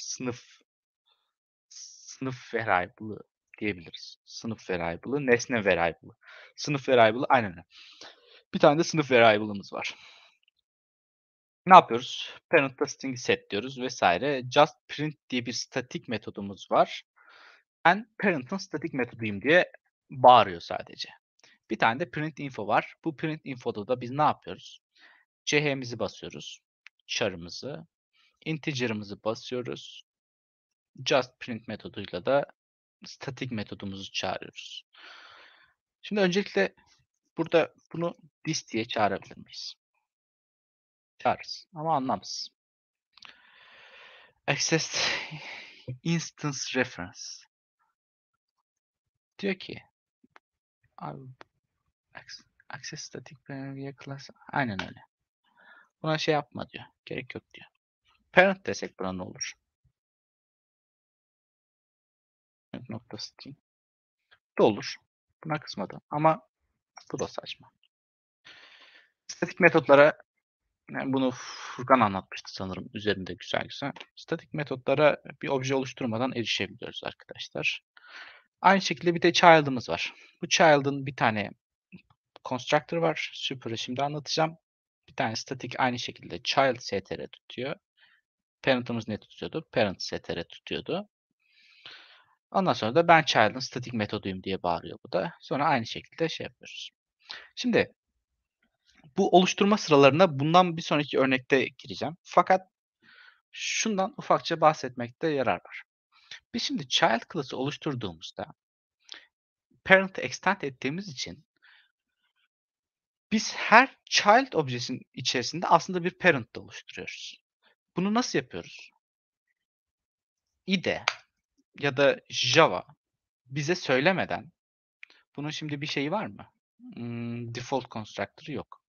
Sınıf variable'ı diyebiliriz. Sınıf variable'ı, nesne variable'ı. Sınıf variable'ı aynen öyle. Bir tane de sınıf variable'ımız var. Ne yapıyoruz? Parent'ta string'i set diyoruz vesaire. Just print diye bir statik metodumuz var. Ben parent'ın statik metoduyum diye bağırıyor sadece. Bir tane de print info var. Bu print info'da da biz ne yapıyoruz? CH'mizi basıyoruz. Char'ımızı, integer'ımızı basıyoruz. Just print metoduyla da statik metodumuzu çağırıyoruz. Şimdi öncelikle burada bunu this diye çağırabilir miyiz? Çağırırız ama anlamsız. Access instance reference. Diyor ki abi, access static via class. Aynen öyle. Buna şey yapma diyor. Gerek yok diyor. Parent desek buna ne olur? Nokta string. Da olur. Buna kısmadı. Ama bu da saçma. Statik metotlara yani bunu Furkan anlatmıştı sanırım üzerinde güzel güzel. Statik metotlara bir obje oluşturmadan erişebiliyoruz arkadaşlar. Aynı şekilde bir de child'ımız var. Bu child'ın bir tane constructor var. Super'ı şimdi anlatacağım. Bir tane statik aynı şekilde child str tutuyor. Parent'ımız ne tutuyordu? Parent str tutuyordu. Ondan sonra da ben child'ın statik metoduyum diye bağırıyor bu da. Sonra aynı şekilde şey yapıyoruz. Şimdi bu oluşturma sıralarına bundan bir sonraki örnekte gireceğim. Fakat şundan ufakça bahsetmekte yarar var. Biz şimdi child class'ı oluşturduğumuzda parent'ı extend ettiğimiz için biz her child objesinin içerisinde aslında bir parent da oluşturuyoruz. Bunu nasıl yapıyoruz? IDE ya da Java bize söylemeden bunun şimdi bir şeyi var mı? Default constructor'ı yok.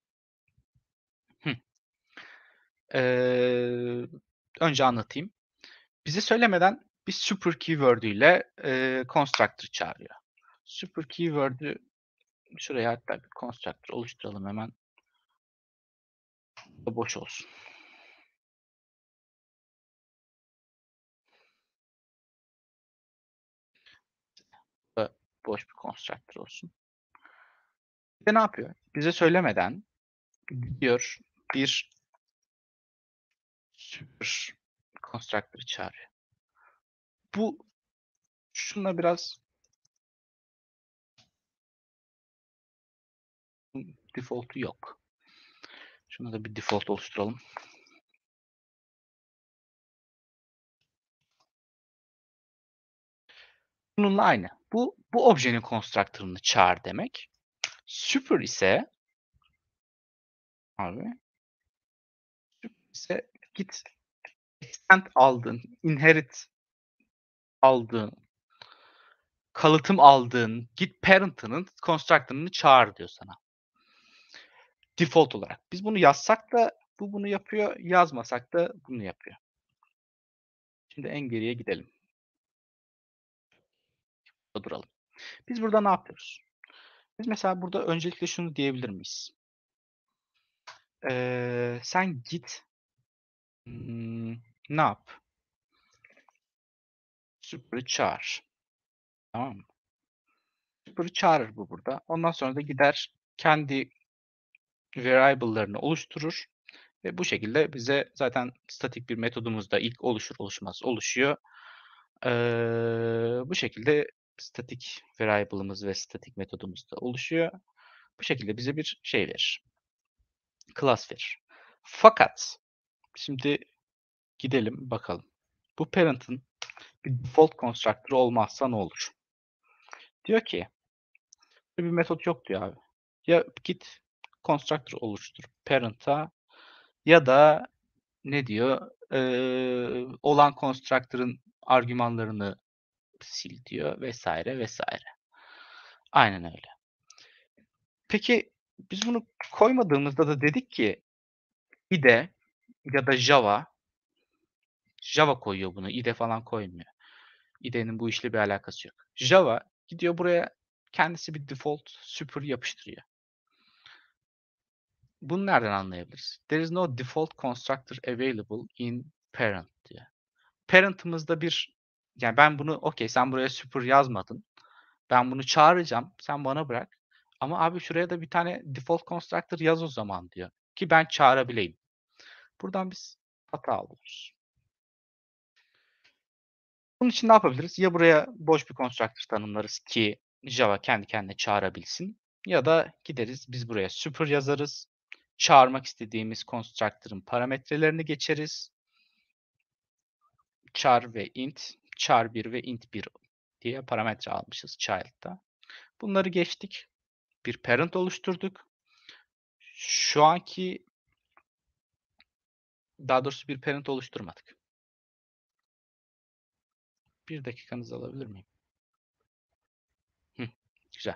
Ee, önce anlatayım. Bize söylemeden bir super keyword ile constructor çağırıyor. Super keyword'ü şuraya hatta bir constructor oluşturalım hemen. Boş olsun. Boş bir constructor olsun. Bir de ne yapıyor? Bize söylemeden gidiyor bir super constructor çağırıyor. Bu şuna biraz default'u yok. Şuna da bir default oluşturalım. Bununla aynı. Bu objenin constructor'ını çağır demek. Super ise abi ise git extend aldığın, inherit aldığın, kalıtım aldığın git parent'ının constructor'ını çağır diyor sana. Default olarak. Biz bunu yazsak da bu bunu yapıyor, yazmasak da bunu yapıyor. Şimdi en geriye gidelim. Burada duralım. Biz burada ne yapıyoruz? Biz mesela burada öncelikle şunu diyebilir miyiz? Sen git ne yap? Super'ı çağır. Tamam mı? Super'ı çağırır bu burada. Ondan sonra da gider kendi variable'larını oluşturur ve bu şekilde bize zaten statik bir metodumuz da ilk oluşur oluşmaz oluşuyor. Bu şekilde statik variable'ımız ve statik metodumuz da oluşuyor. Bu şekilde bize bir şey verir. Class verir. Fakat şimdi gidelim bakalım. Bu parent'ın bir default constructor olmazsa ne olur? Diyor ki bir metot yok diyor abi. Ya git constructor oluştur parent'a ya da ne diyor? Olan constructor'ın argümanlarını sil diyor vesaire vesaire. Aynen öyle. Peki biz bunu koymadığımızda da dedik ki IDE ya da Java koyuyor bunu. IDE falan koymuyor. IDE'nin bu işle bir alakası yok. Java gidiyor buraya kendisi bir default super yapıştırıyor. Bunu nereden anlayabiliriz? There is no default constructor available in parent diyor. Parent'ımızda yani ben bunu okey sen buraya super yazmadın. Ben bunu çağıracağım. Sen bana bırak. Ama abi şuraya da bir tane default constructor yaz o zaman diyor. Ki ben çağırabileyim. Buradan biz hata alıyoruz. Bunun için ne yapabiliriz? Ya buraya boş bir constructor tanımlarız ki Java kendi kendine çağırabilsin. Ya da gideriz biz buraya super yazarız. Çağırmak istediğimiz constructor'ın parametrelerini geçeriz. Char ve int, char 1 ve int 1 diye parametre almışız child'da. Bunları geçtik. Bir parent oluşturduk. Şu anki daha doğrusu bir parent oluşturmadık. Bir dakikanızı alabilir miyim? Güzel.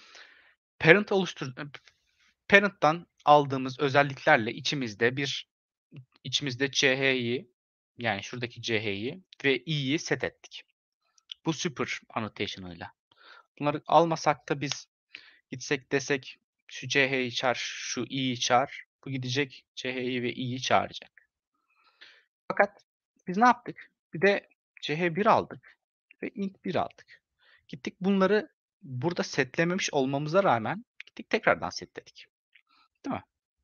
Parent'tan aldığımız özelliklerle içimizde CH'yi yani şuradaki CH'yi ve i'yi set ettik. Bu super annotation'ıyla. Bunları almasak da biz gitsek desek şu CH'yi çağır, şu i'yi çağır. Bu gidecek CH'yi ve i'yi çağıracak. Fakat biz ne yaptık? Bir de CH1 aldık ve int1 aldık. Gittik bunları burada setlememiş olmamıza rağmen gittik tekrardan setledik. Değil mi?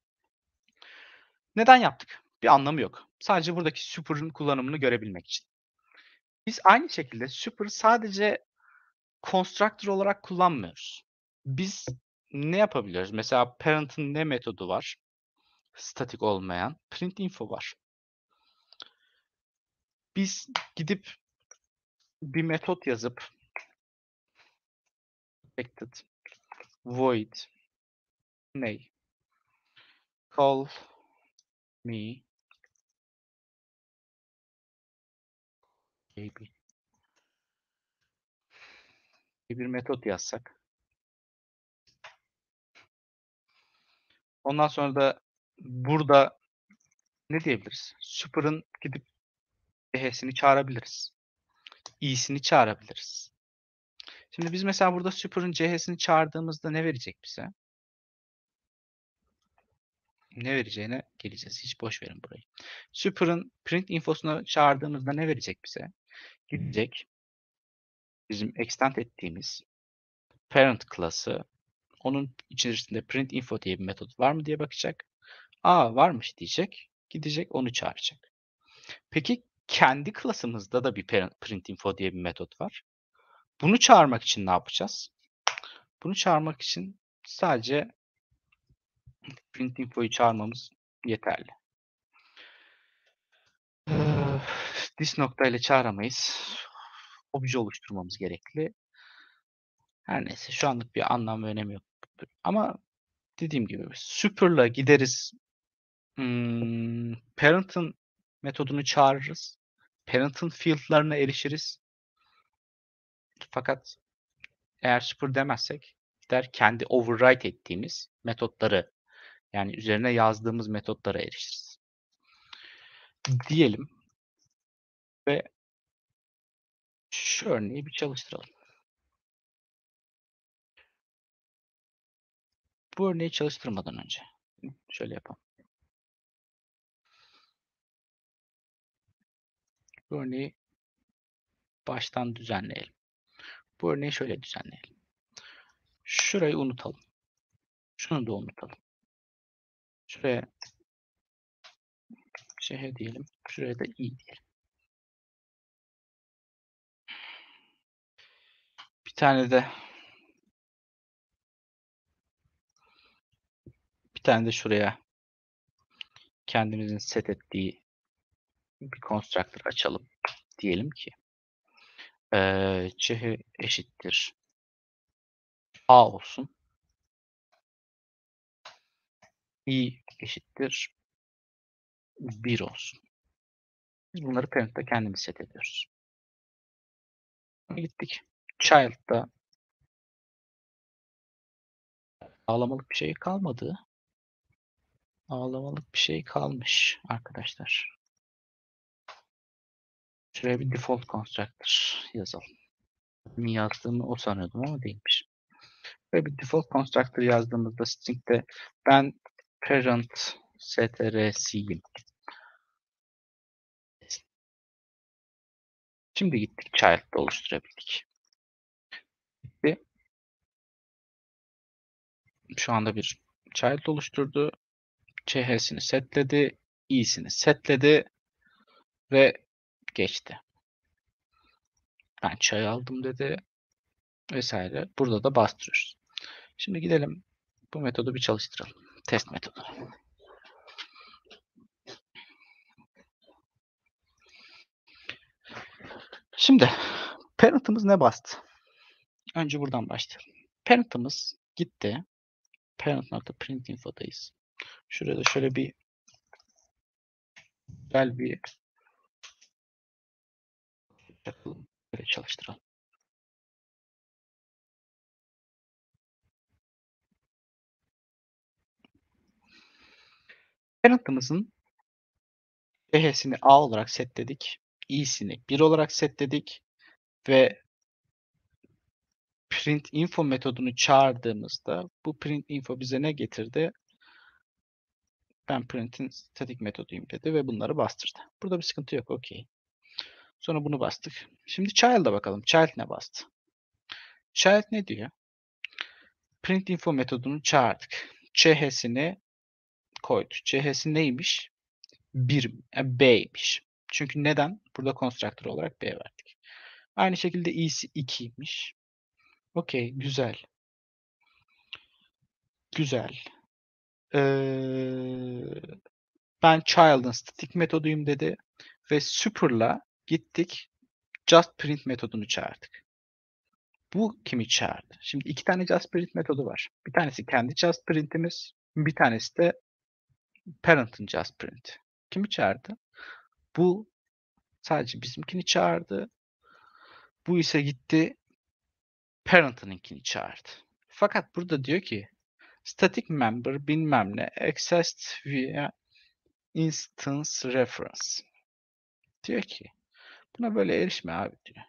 Neden yaptık? Bir anlamı yok. Sadece buradaki super'ın kullanımını görebilmek için. Biz aynı şekilde super'ı sadece constructor olarak kullanmıyoruz. Biz ne yapabiliyoruz? Mesela parent'ın ne metodu var? Statik olmayan. Print info var. Biz gidip bir metot yazıp expected void ne? Call me gibi bir metot yazsak. Ondan sonra da burada ne diyebiliriz? Super'ın gidip C'sini çağırabiliriz. i'sini çağırabiliriz. Şimdi biz mesela burada super'ın CH'sini çağırdığımızda ne verecek bize? Ne vereceğine geleceğiz. Hiç boş verin burayı. Super'ın print infosunu çağırdığımızda ne verecek bize? Gidecek bizim extend ettiğimiz parent class'ı onun içerisinde print info diye bir metot var mı diye bakacak. Aa varmış diyecek. Gidecek onu çağıracak. Peki kendi class'ımızda da bir print info diye bir metot var. Bunu çağırmak için ne yapacağız? Bunu çağırmak için sadece print info'yu çağırmamız yeterli. This nokta ile çağıramayız. Obje oluşturmamız gerekli. Her neyse şu anlık bir anlam ve önemi yok. Ama dediğim gibi super'la gideriz. Parent'ın metodunu çağırırız. Parent'ın field'larına erişiriz. Fakat eğer super demezsek gider kendi override ettiğimiz metotları, yani üzerine yazdığımız metotlara erişiriz. Diyelim ve şu örneği bir çalıştıralım. Bu örneği çalıştırmadan önce şöyle yapalım. Bu örneği baştan düzenleyelim. Bu örneği şöyle düzenleyelim. Şurayı unutalım. Şunu da unutalım. Şuraya şehir diyelim. Şuraya da i diyelim. Bir tane de şuraya kendimizin set ettiği bir constructor açalım. Diyelim ki ch eşittir a olsun. I eşittir 1 olsun. Biz bunları parent'ta kendimiz set ediyoruz. Gittik. Child'da ağlamalık bir şey kalmadı. Ağlamalık bir şey kalmış arkadaşlar. Şuraya bir default constructor yazalım. Yazdığımı o sanıyordum ama değilmiş. Böyle bir default constructor yazdığımızda string'de ben parent str'siyim. Şimdi gittik child'da oluşturabildik. Ve şu anda bir child oluşturdu. CH'sini setledi. i'sini setledi. Ve geçti. Ben çay aldım dedi. Vesaire. Burada da bastırıyoruz. Şimdi gidelim bu metodu bir çalıştıralım. Test metodu. Şimdi parent'ımız ne bastı? Önce buradan başlayalım. Parent'ımız gitti. Parent.printinfo'dayız. Şurada da şöyle bir güzel bir yapalım. Böyle çalıştıralım. Parent'ımızın CH'sini A olarak setledik. i'sini 1 olarak setledik. Ve printinfo metodunu çağırdığımızda bu printinfo bize ne getirdi? Ben print'in statik metoduyum dedi ve bunları bastırdı. Burada bir sıkıntı yok. Okey. Sonra bunu bastık. Şimdi child'a bakalım. Child ne bastı? Child ne diyor? Printinfo metodunu çağırdık. CH'sini koydu. CH'si neymiş? 1, B'ymiş. Çünkü neden? Burada constructor olarak B verdik. Aynı şekilde i'si 2'ymiş. Okey. Güzel. Güzel. Ben child'ın static metoduyum dedi. Ve super'la gittik. Just print metodunu çağırdık. Bu kimi çağırdı? Şimdi iki tane just print metodu var. Bir tanesi kendi just print'imiz. Bir tanesi de parent'ın just print. Kimi çağırdı? Bu sadece bizimkini çağırdı. Bu ise gitti parent'ınkini çağırdı. Fakat burada diyor ki static member bilmem ne accessed via instance reference. Diyor ki buna böyle erişme abi diyor.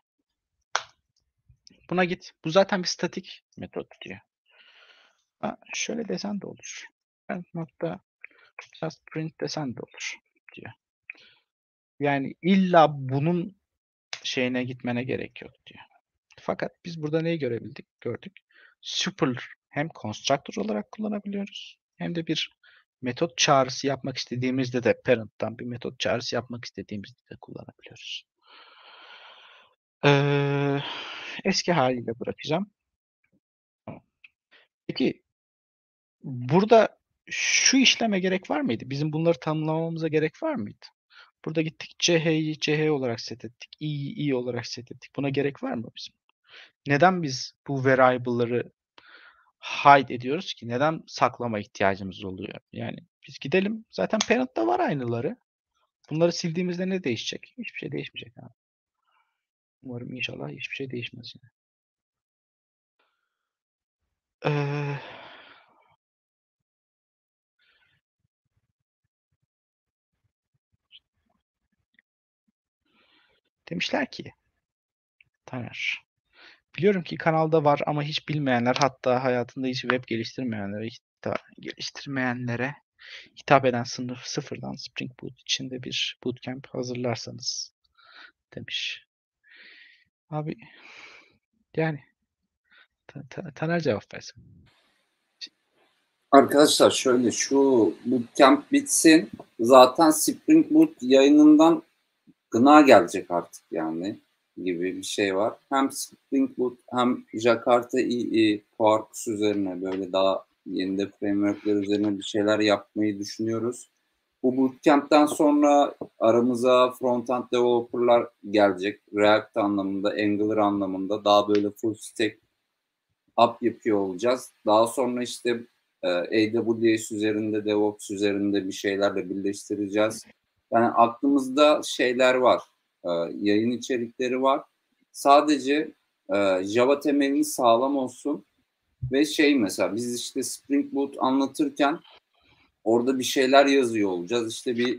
Buna git. Bu zaten bir statik metot diyor. Ha, şöyle desen de olur. Nokta just print desen de olur diyor. Yani illa bunun şeyine gitmene gerek yok diyor. Fakat biz burada neyi gördük. Super hem constructor olarak kullanabiliyoruz hem de bir metot çağrısı yapmak istediğimizde de parent'tan bir metot çağrısı yapmak istediğimizde de kullanabiliyoruz. Eski haliyle bırakacağım. Peki burada şu işleme gerek var mıydı? Bizim bunları tanımlamamıza gerek var mıydı? Burada gittik CH'yi CH olarak set ettik. i'yi i olarak set ettik. Buna gerek var mı bizim? Neden biz bu variable'ları hide ediyoruz ki? Neden saklama ihtiyacımız oluyor? Yani biz gidelim. Zaten parent'ta var aynıları. Bunları sildiğimizde ne değişecek? Hiçbir şey değişmeyecek abi. Umarım inşallah hiçbir şey değişmez yine. Demişler ki Taner, biliyorum ki kanalda var ama hiç bilmeyenler, hatta hayatında hiç web geliştirmeyenlere hitap eden sınıf sıfırdan Spring Boot içinde bir bootcamp hazırlarsanız demiş. Abi yani Taner cevap versin. Arkadaşlar şöyle, şu bootcamp bitsin. Zaten Spring Boot yayınından gına gelecek artık yani gibi bir şey var. Hem Spring Boot hem Jakarta EE, Quarkus üzerine böyle daha yeni de frameworkler üzerine bir şeyler yapmayı düşünüyoruz. Bu bootcamp'ten sonra aramıza front-end developer'lar gelecek. React anlamında, Angular anlamında daha böyle full stack app yapıyor olacağız. Daha sonra işte AWS üzerinde, DevOps üzerinde bir şeylerle birleştireceğiz. Yani aklımızda şeyler var. Yayın içerikleri var. Sadece Java temelini sağlam olsun ve şey, mesela biz işte Spring Boot anlatırken orada bir şeyler yazıyor olacağız. İşte bir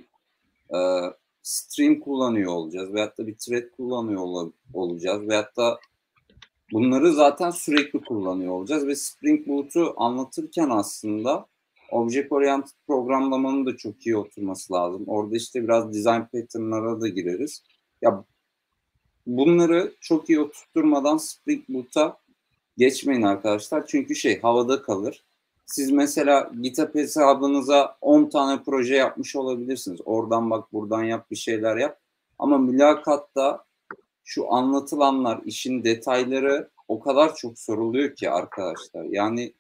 stream kullanıyor olacağız veyahut da bir thread kullanıyor olacağız veyahut da bunları zaten sürekli kullanıyor olacağız ve Spring Boot'u anlatırken aslında Object Oriented programlamanın da çok iyi oturması lazım. Orada işte biraz design pattern'lara da gireriz. Ya bunları çok iyi oturtturmadan Spring Boot'a geçmeyin arkadaşlar. Çünkü şey, havada kalır. Siz mesela GitHub hesabınıza 10 tane proje yapmış olabilirsiniz. Oradan bak, buradan yap, bir şeyler yap. Ama mülakatta şu anlatılanlar, işin detayları o kadar çok soruluyor ki arkadaşlar. Yani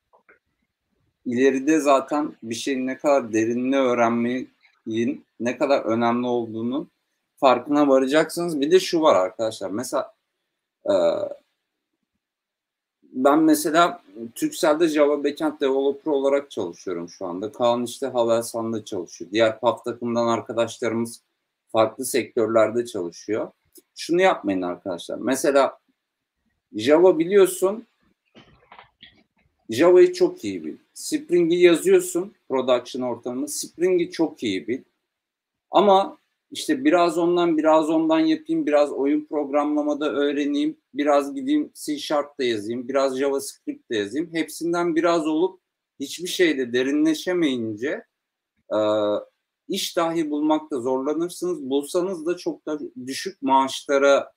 ileride zaten bir şeyin ne kadar derinini öğrenmeyin, ne kadar önemli olduğunu farkına varacaksınız. Bir de şu var arkadaşlar. Mesela ben mesela Turkcell'de Java Backend Developer olarak çalışıyorum şu anda. Kaan işte Havelsan'da çalışıyor. Diğer PAF takımdan arkadaşlarımız farklı sektörlerde çalışıyor. Şunu yapmayın arkadaşlar. Mesela Java biliyorsun, Java'yı çok iyi bil. Spring'i yazıyorsun production ortamında, Spring'i çok iyi bil. Ama işte biraz ondan yapayım, biraz oyun programlamada öğreneyim, biraz gideyim C# da yazayım, biraz JavaScript de yazayım. Hepsinden biraz olup hiçbir şeyde derinleşemeyince iş dahi bulmakta zorlanırsınız. Bulsanız da çok da düşük maaşlara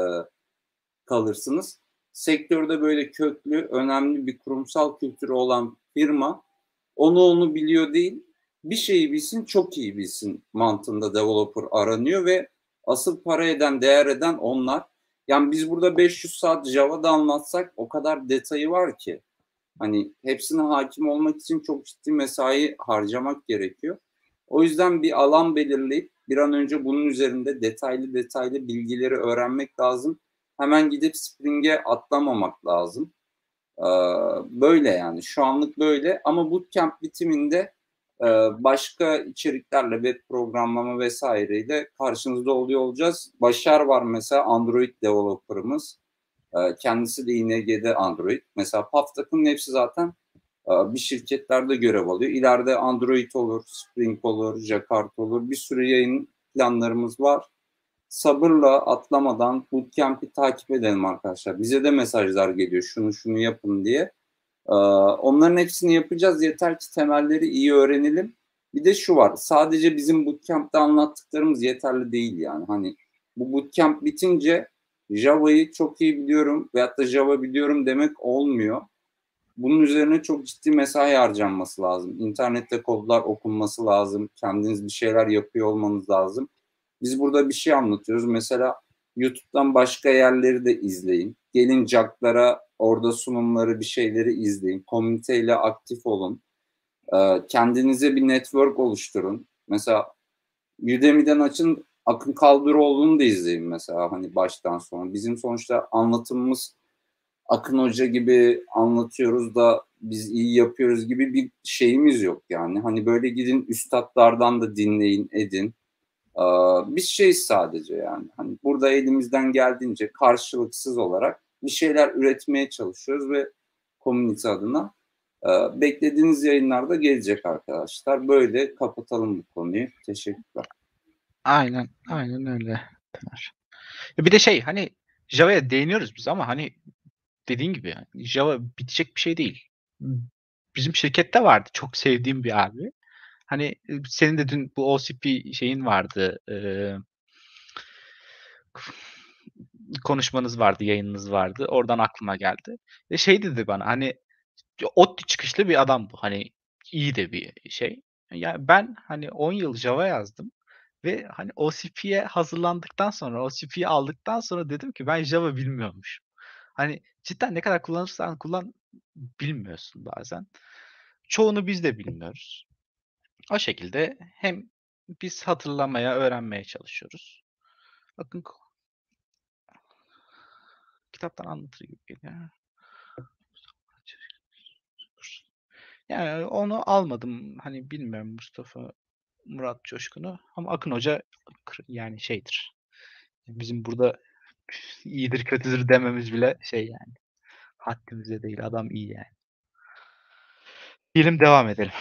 kalırsınız. Sektörde böyle köklü, önemli bir kurumsal kültürü olan firma onu biliyor değil, bir şeyi bilsin, çok iyi bilsin mantığında developer aranıyor ve asıl para eden, değer eden onlar. Yani biz burada 500 saat Java'da anlatsak o kadar detayı var ki. Hani hepsine hakim olmak için çok ciddi mesai harcamak gerekiyor. O yüzden bir alan belirleyip bir an önce bunun üzerinde detaylı bilgileri öğrenmek lazım. Hemen gidip Spring'e atlamamak lazım. Böyle yani şu anlık böyle, ama bootcamp bitiminde başka içeriklerle web programlama vesaireyle karşınızda oluyor olacağız. Başar var mesela, Android developer'ımız. Kendisi de ING'de Android. Mesela PAF takımın hepsi zaten bir şirketlerde görev alıyor. İleride Android olur, Spring olur, Jakarta olur. Bir sürü yayın planlarımız var. Sabırla, atlamadan bootcamp'i takip edelim arkadaşlar. Bize de mesajlar geliyor, şunu yapın diye. Onların hepsini yapacağız. Yeter ki temelleri iyi öğrenelim. Bir de şu var. Sadece bizim bootcamp'te anlattıklarımız yeterli değil yani. Hani bu bootcamp bitince Java'yı çok iyi biliyorum veyahut da Java biliyorum demek olmuyor. Bunun üzerine çok ciddi mesai harcanması lazım. İnternette kodlar okunması lazım. Kendiniz bir şeyler yapıyor olmanız lazım. Biz burada bir şey anlatıyoruz. Mesela YouTube'dan başka yerleri de izleyin. Gelin Jack'lara, orada sunumları, bir şeyleri izleyin. Komüniteyle aktif olun. Kendinize bir network oluşturun. Mesela Udemy'den açın, Akın Kaldıroğlu'nu da izleyin mesela, hani baştan sona. Bizim sonuçta anlatımımız Akın Hoca gibi anlatıyoruz da biz iyi yapıyoruz gibi bir şeyimiz yok yani. Hani böyle gidin üstadlardan da dinleyin, edin. Biz şeyiz sadece yani. Hani burada elimizden geldiğince karşılıksız olarak bir şeyler üretmeye çalışıyoruz ve community adına. Beklediğiniz yayınlarda gelecek arkadaşlar. Böyle kapatalım bu konuyu. Teşekkürler. Aynen öyle. Bir de hani Java'ya değiniyoruz biz ama hani dediğin gibi yani Java bitecek bir şey değil. Bizim şirkette vardı çok sevdiğim bir abi. Hani senin de dün bu OCP şeyin vardı. Konuşmanız vardı, yayınınız vardı. Oradan aklıma geldi. Şey dedi bana hani ODTÜ çıkışlı bir adam bu. Hani iyi de bir şey. Ya ben hani 10 yıl Java yazdım ve hani OCP'ye hazırlandıktan sonra, OCP'yi aldıktan sonra dedim ki ben Java bilmiyormuşum. Hani cidden ne kadar kullanırsan kullan bilmiyorsun bazen. Çoğunu biz de bilmiyoruz. O şekilde hem biz hatırlamaya, öğrenmeye çalışıyoruz. Bakın kitaptan anlatır gibi geliyor. Yani onu almadım. Hani bilmiyorum Mustafa Murat Coşkun'u ama Akın Hoca yani şeydir. Bizim burada iyidir kötüdür dememiz bile şey yani. Haddimize değil. Adam iyi yani. Diyelim devam edelim.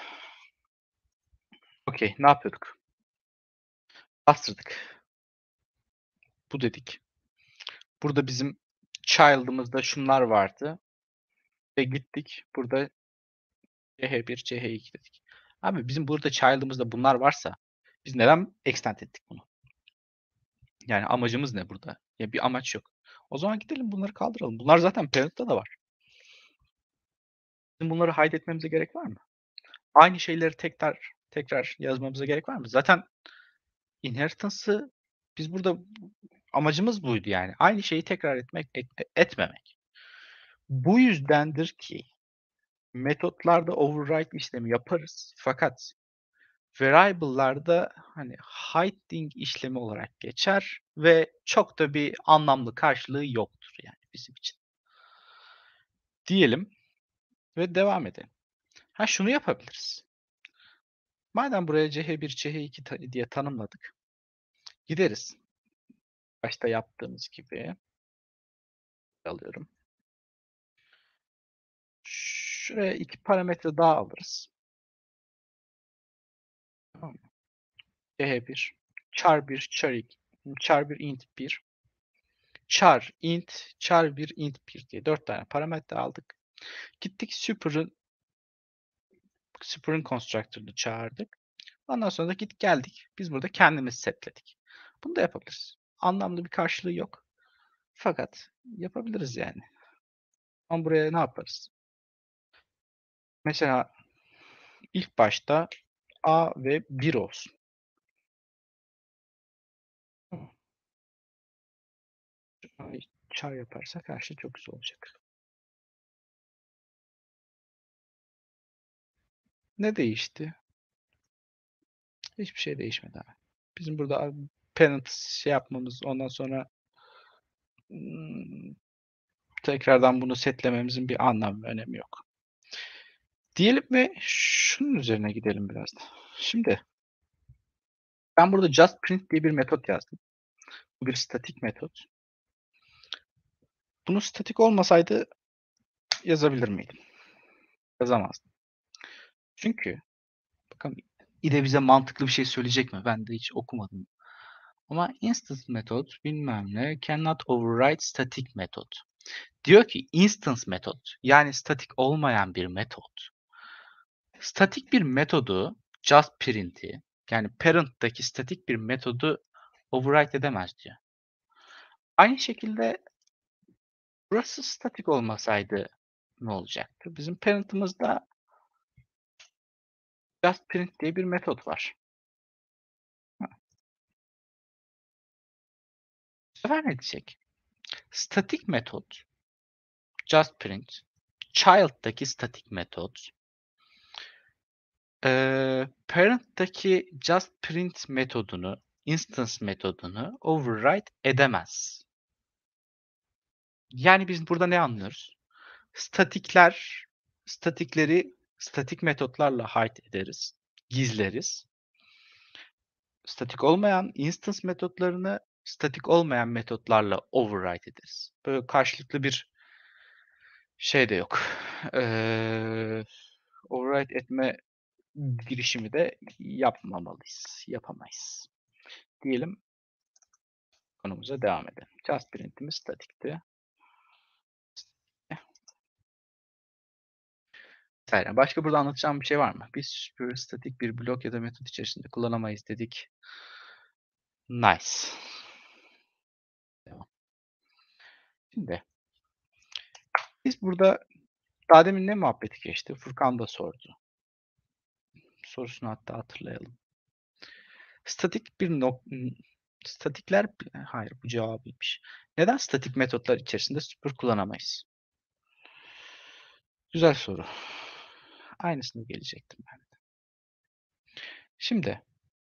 Okey. Ne yapıyorduk? Bastırdık. Bu dedik. Burada bizim child'ımızda şunlar vardı. Ve gittik. Burada CH1, CH2 dedik. Abi bizim burada child'ımızda bunlar varsa biz neden extend ettik bunu? Yani amacımız ne burada? Ya bir amaç yok. O zaman gidelim bunları kaldıralım. Bunlar zaten parent'ta da var. Bizim bunları hide etmemize gerek var mı? Aynı şeyleri tekrar yazmamıza gerek var mı? Zaten inheritance'ı biz burada amacımız buydu yani. Aynı şeyi tekrar etmemek. Bu yüzdendir ki metotlarda override işlemi yaparız. Fakat variable'larda hani hiding işlemi olarak geçer ve çok da bir anlamlı karşılığı yoktur yani bizim için. Diyelim ve devam edelim. Şunu yapabiliriz. Madem buraya CH1, CH2 diye tanımladık. Gideriz. Başta yaptığımız gibi alıyorum. Şuraya 2 parametre daha alırız. Tamam mı? CH1, char1, char2, char1 int 1, char int, char1 int 1 diye 4 tane parametre aldık. Gittik super'ın constructor'ını çağırdık. Ondan sonra da geldik. Biz burada kendimiz setledik. Bunu da yapabiliriz. Anlamlı bir karşılığı yok. Fakat yapabiliriz yani. Ama buraya ne yaparız? Mesela ilk başta A ve 1 olsun. Char yaparsak her şey çok güzel olacak. Ne değişti? Hiçbir şey değişmedi abi. Bizim burada parent yapmamız, ondan sonra tekrardan bunu setlememizin bir anlamı, önemi yok. Diyelim ve şunun üzerine gidelim biraz da. Şimdi ben burada just print diye bir metot yazdım. Bu bir statik metot. Bunu statik olmasaydı yazabilir miydim? Yazamazdım. Çünkü bakalım İde bize mantıklı bir şey söyleyecek mi? Ben de hiç okumadım. Ama instance method bilmem ne cannot override static method. Diyor ki instance method yani statik olmayan bir metot. Statik bir metodu just print'i yani parent'taki statik bir metodu override edemez diyor. Aynı şekilde burası statik olmasaydı ne olacaktı? Bizim parent'ımızda just print diye bir metot var. Bu sefer ne diyecek? Statik metot just print child'daki statik metot parent'taki just print metodunu instance metodunu override edemez. Yani biz burada ne anlıyoruz? Statikleri statik metotlarla hide ederiz, gizleriz. Statik olmayan instance metotlarını statik olmayan metotlarla override ederiz. Böyle karşılıklı bir şey de yok. Override etme girişimi de yapmamalıyız, yapamayız. Diyelim konumuza devam edelim. Just print'imiz statikti. Başka burada anlatacağım bir şey var mı? Biz böyle statik bir blok ya da metot içerisinde kullanamayız dedik. Nice. Devam. Şimdi biz burada daha demin ne muhabbeti geçti? Furkan da sordu. Sorusunu hatta hatırlayalım. Statikler hayır bu cevabıymış. Neden statik metotlar içerisinde super kullanamayız? Güzel soru. Aynısını gelecektim ben. Şimdi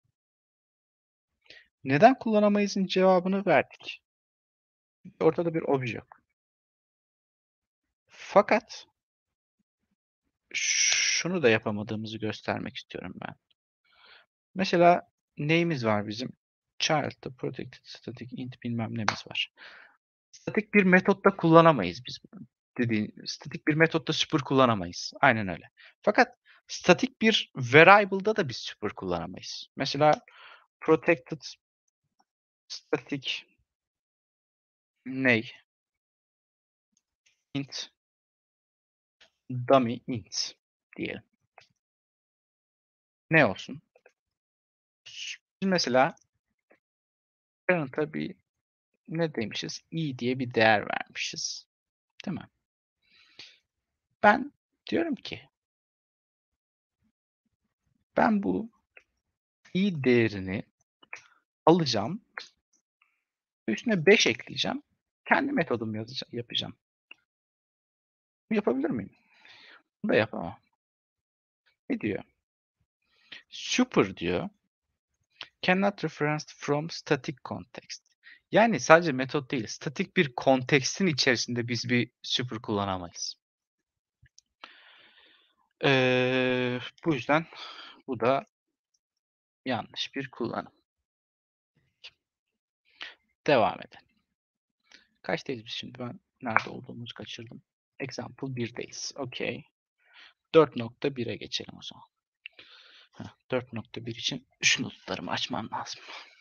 neden kullanamayızın cevabını verdik. Ortada bir obje yok. Fakat şunu da yapamadığımızı göstermek istiyorum ben. Mesela neyimiz var bizim? Child'da protected static int bilmem nemiz var. Statik bir metotta kullanamayız biz bunu. Statik bir metotta super kullanamayız. Aynen öyle. Fakat statik bir variable'da da biz super kullanamayız. Mesela protected static ney? Int dummy int diyelim. Ne olsun? Biz mesela parent'a bir ne demişiz? I diye bir değer vermişiz. Değil mi? Ben diyorum ki ben bu i değerini alacağım. Üstüne 5 ekleyeceğim. Kendi metodumu yapacağım. Yapabilir miyim? Bunu da yapamam. Ne diyor? Super diyor. Cannot referenced from static context. Yani sadece metot değil, statik bir kontekstin içerisinde biz bir super kullanamayız. Bu yüzden bu da yanlış bir kullanım. Devam edelim. Kaçtayız biz şimdi? Ben nerede olduğumuzu kaçırdım. Example 1'deyiz. Okey. 4.1'e geçelim o zaman. 4.1 için şu notlarımı açmam lazım.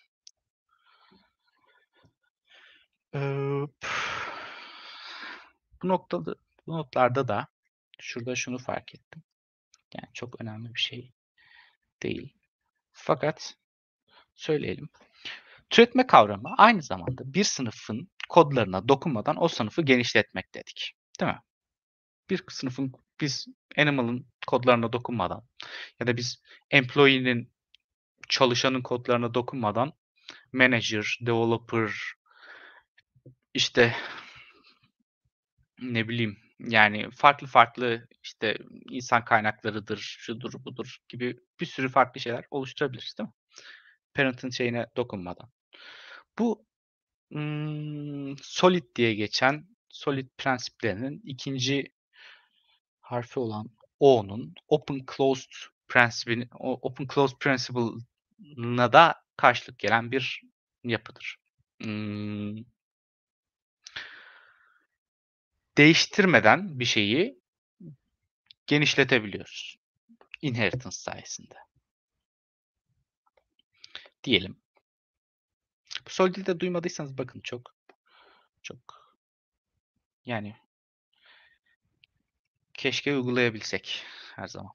Bu notlarda da şurada şunu fark ettim. Yani çok önemli bir şey değil. Fakat söyleyelim. Türetme kavramı aynı zamanda bir sınıfın kodlarına dokunmadan o sınıfı genişletmek dedik. Değil mi? Bir sınıfın biz animal'ın kodlarına dokunmadan ya da biz employee'nin çalışanın kodlarına dokunmadan manager, developer, işte ne bileyim yani farklı işte insan kaynaklarıdır, şudur budur gibi bir sürü farklı şeyler oluşturabiliriz değil mi? Parent'ın şeyine dokunmadan. Bu Solid diye geçen Solid prensiplerinin ikinci harfi olan O'nun Open Closed Principle'ına da karşılık gelen bir yapıdır. Değiştirmeden bir şeyi genişletebiliyoruz. Inheritance sayesinde. Diyelim. Bu Solid'i de duymadıysanız bakın çok yani keşke uygulayabilsek her zaman.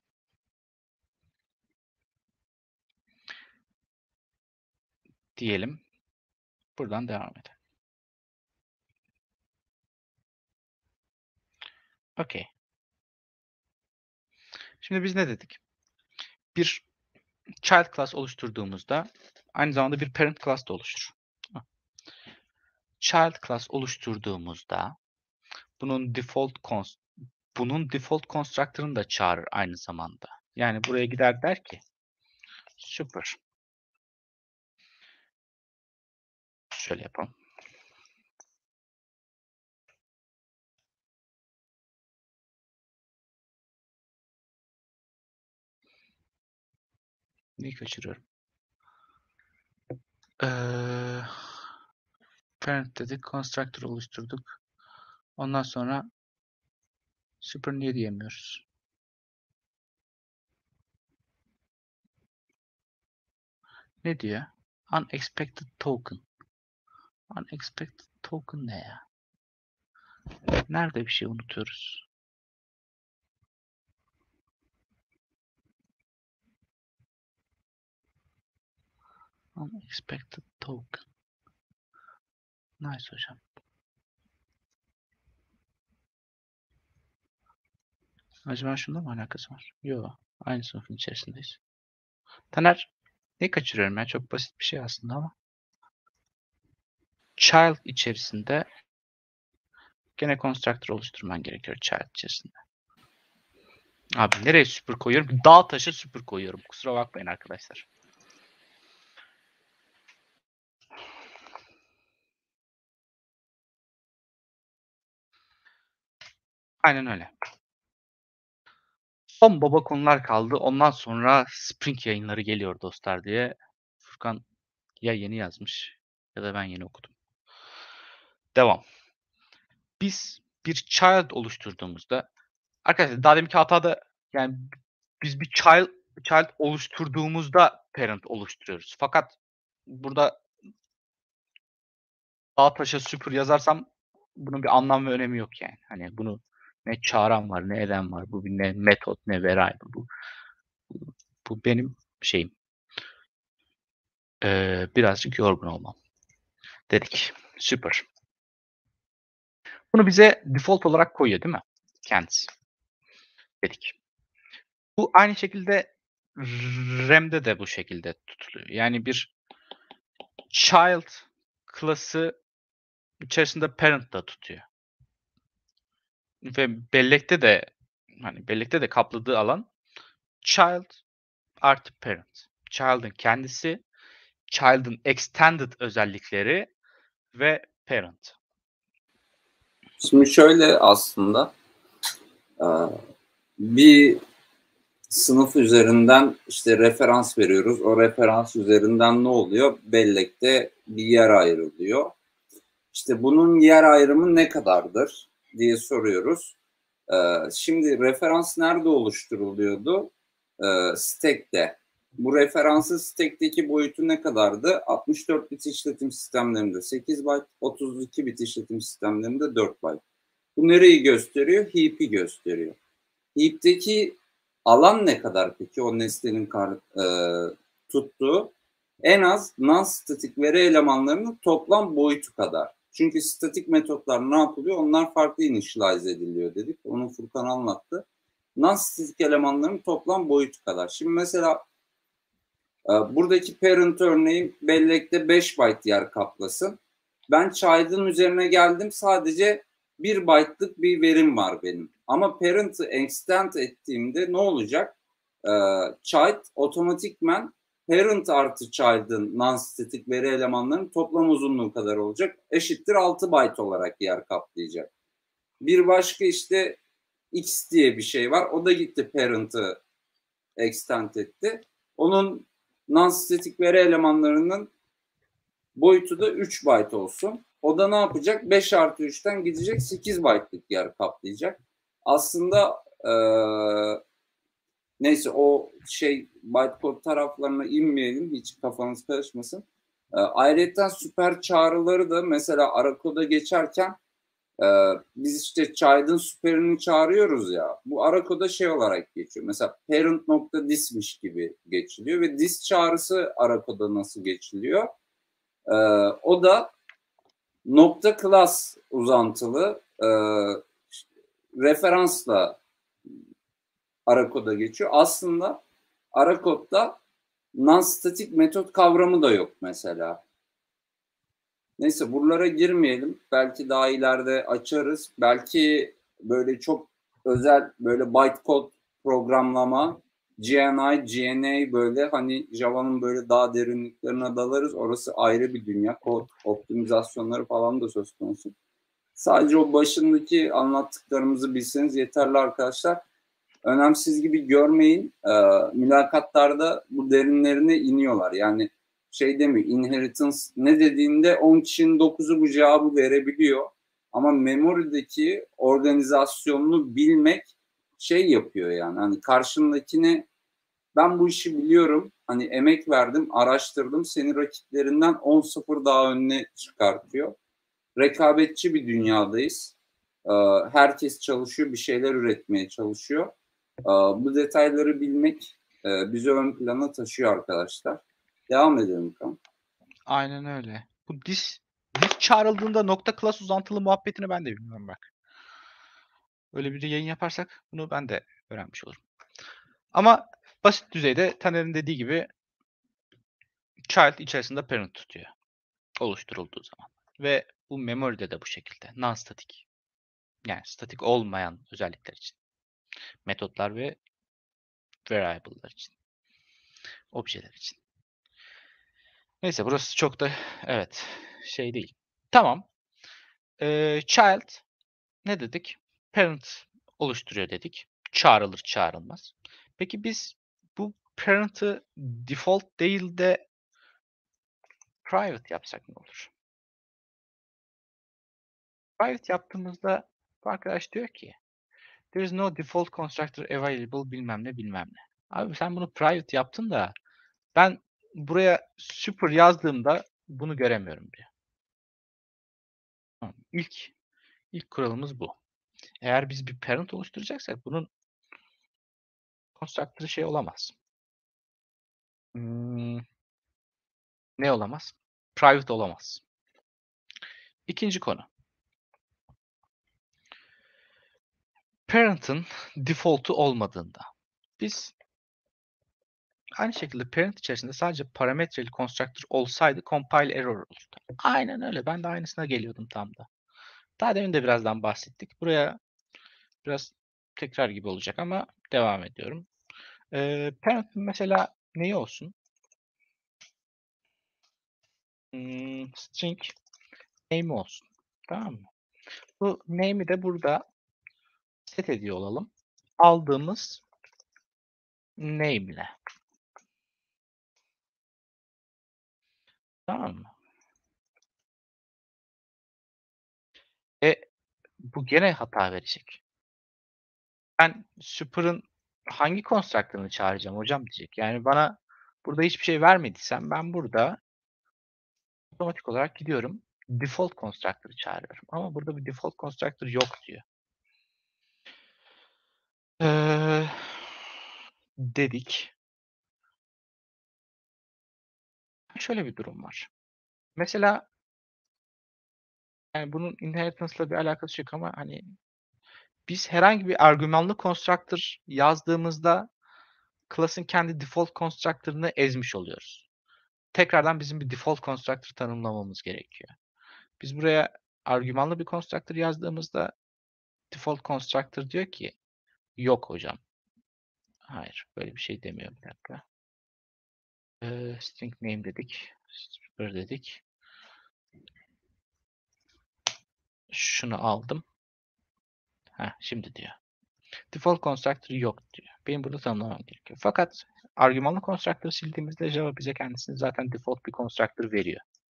Diyelim. Buradan devam edelim. Okey. Şimdi biz ne dedik? Bir child class oluşturduğumuzda aynı zamanda bir parent class da oluşur. Child class oluşturduğumuzda bunun default constructor'ını da çağırır aynı zamanda. Yani buraya gider der ki super. Şöyle yapalım. Neyi kaçırıyorum? Parent dedik. Constructor oluşturduk. Ondan sonra super niye diyemiyoruz? Ne diyor? Unexpected token. Unexpected token ne ya? Nerede bir şey unutuyoruz? Unexpected token. Nice hocam. Acaba şunda mı alakası var? Yok. Aynı sınıfın içerisindeyiz. Taner, ne kaçırıyorum ya? Çok basit bir şey aslında ama. Child içerisinde gene constructor oluşturman gerekiyor child içerisinde. Abi nereye super koyuyorum? Dağ taşı super koyuyorum. Kusura bakmayın arkadaşlar. Aynen öyle. Son baba konular kaldı. Ondan sonra Spring yayınları geliyor dostlar diye Furkan ya yeni yazmış ya da ben yeni okudum. Devam. Biz bir child oluşturduğumuzda arkadaşlar daha deminki hatada yani biz bir child oluşturduğumuzda parent oluşturuyoruz. Fakat burada dağ taşa super yazarsam bunun bir anlam ve önemi yok yani. Hani bunu ne çağıran var, ne eden var. Bu bir ne metot, ne variable. Bu benim şeyim. Birazcık yorgun olmam. Dedik. Süper. Bunu bize default olarak koyuyor değil mi? Kendisi. Dedik. Bu aynı şekilde RAM'de de bu şekilde tutuluyor. Yani bir child klası içerisinde parent da tutuyor. Ve bellekte de kapladığı alan child artı parent. Child'ın kendisi, child'ın extended özellikleri ve parent. Şimdi şöyle aslında bir sınıf üzerinden işte referans veriyoruz. O referans üzerinden ne oluyor? Bellekte bir yer ayrılıyor. İşte bunun yer ayrımı ne kadardır diye soruyoruz. Şimdi referans nerede oluşturuluyordu? Stack'te. Bu referansın stack'teki boyutu ne kadardı? 64 bit işletim sistemlerinde 8 byte, 32 bit işletim sistemlerinde 4 byte. Bu nereyi gösteriyor? Heap'i gösteriyor. Heap'teki alan ne kadar peki o nesnenin tuttuğu? En az non-statik veri elemanlarının toplam boyutu kadar. Çünkü statik metotlar ne yapılıyor? Onlar farklı initialize ediliyor dedik. Onu Furkan anlattı. Non-statik elemanların toplam boyutu kadar. Şimdi mesela buradaki parent örneği bellekte 5 byte yer kaplasın. Ben child'ın üzerine geldim. Sadece 1 byte'lık bir verim var benim. Ama parent'ı extend ettiğimde ne olacak? Child otomatikmen parent artı child'ın non-statik veri elemanlarının toplam uzunluğu kadar olacak. Eşittir 6 byte olarak yer kaplayacak. Bir başka işte x diye bir şey var. O da gitti parent'ı extend etti. Onun non-statik veri elemanlarının boyutu da 3 byte olsun. O da ne yapacak? 5 artı 3'ten gidecek 8 byte'lık yer kaplayacak. Aslında neyse o bytecode taraflarına inmeyelim. Hiç kafanız karışmasın. Ayrıca süper çağrıları da mesela Aracode'a geçerken biz işte child'ın süperini çağırıyoruz ya. Bu Aracode'da olarak geçiyor. Mesela parent.dis'miş gibi geçiliyor ve dis çağrısı Aracode'da nasıl geçiliyor? O da nokta class uzantılı referansla Aracode'a geçiyor. Aslında Aracode'da non-static metot kavramı da yok mesela. Neyse buralara girmeyelim. Belki daha ileride açarız. Belki böyle çok özel böyle bytecode programlama, GNI, GNA böyle hani Java'nın böyle daha derinliklerine dalarız. Orası ayrı bir dünya. Kod optimizasyonları falan da söz konusu. Sadece o başındaki anlattıklarımızı bilseniz yeterli arkadaşlar. önemsiz gibi görmeyin. Mülakatlarda bu derinlerine iniyorlar. Yani şey demiyor, inheritance ne dediğinde 10 kişinin 9'u bu cevabı verebiliyor. Ama memory'deki organizasyonunu bilmek şey yapıyor yani. Hani karşındakini ben bu işi biliyorum. Hani emek verdim, araştırdım. Seni rakiplerinden 10-0 daha önüne çıkartıyor. Rekabetçi bir dünyadayız. Herkes çalışıyor, bir şeyler üretmeye çalışıyor. Bu detayları bilmek bizi ön plana taşıyor arkadaşlar. Devam edelim Kaan. Aynen öyle. Bu dis çağrıldığında nokta class uzantılı muhabbetini ben de bilmiyorum bak. Öyle bir yayın yaparsak bunu ben de öğrenmiş olurum. Ama basit düzeyde Taner'in dediği gibi child içerisinde parent tutuyor. Oluşturulduğu zaman. Ve bu memory'de de bu şekilde. Non-statik. Yani statik olmayan özellikler için. Metotlar ve variable'lar için. Objeler için. Neyse burası çok da evet şey değil. Tamam. Child ne dedik? Parent oluşturuyor dedik. Çağrılır çağrılmaz. Peki biz bu parent'ı default değil de private yapsak ne olur? Private yaptığımızda bu arkadaş diyor ki there is no default constructor available bilmem ne bilmem ne. Abi sen bunu private yaptın da ben buraya super yazdığımda bunu göremiyorum diyor. Tamam. İlk kuralımız bu. Eğer biz bir parent oluşturacaksak bunun constructor'ı şey olamaz. Ne olamaz? Private olamaz. İkinci konu. Parent'ın default'u olmadığında biz aynı şekilde parent içerisinde sadece parametreli constructor olsaydı compile error olurdu. Aynen öyle. Ben de aynısına geliyordum tam da. Daha demin de birazdan bahsettik. Buraya biraz tekrar gibi olacak ama devam ediyorum. Parent'ın mesela neyi olsun? String name olsun. Tamam mı? Bu name'i de burada set ediyor olalım. Aldığımız name ile. Tamam mı? Bu gene hata verecek. Ben super'ın hangi constructor'ını çağıracağım hocam diyecek. Yani bana burada hiçbir şey vermediysen ben burada otomatik olarak gidiyorum. Default constructor'ı çağırıyorum. Ama burada bir default constructor yok diyor. Dedik. Şöyle bir durum var. Mesela yani bunun inheritance'la bir alakası yok ama hani biz herhangi bir argümanlı constructor yazdığımızda class'ın kendi default constructor'ını ezmiş oluyoruz. Tekrardan bizim bir default constructor tanımlamamız gerekiyor. Biz buraya argümanlı bir constructor yazdığımızda default constructor diyor ki yok hocam. Hayır, böyle bir şey demiyor. Bir dakika. String name dedik. Super dedik. Şunu aldım. Şimdi diyor. Default constructor yok diyor. Benim burada tanımlamam gerekiyor. Fakat argümanlı constructor sildiğimizde Java bize kendisini zaten default bir constructor veriyor.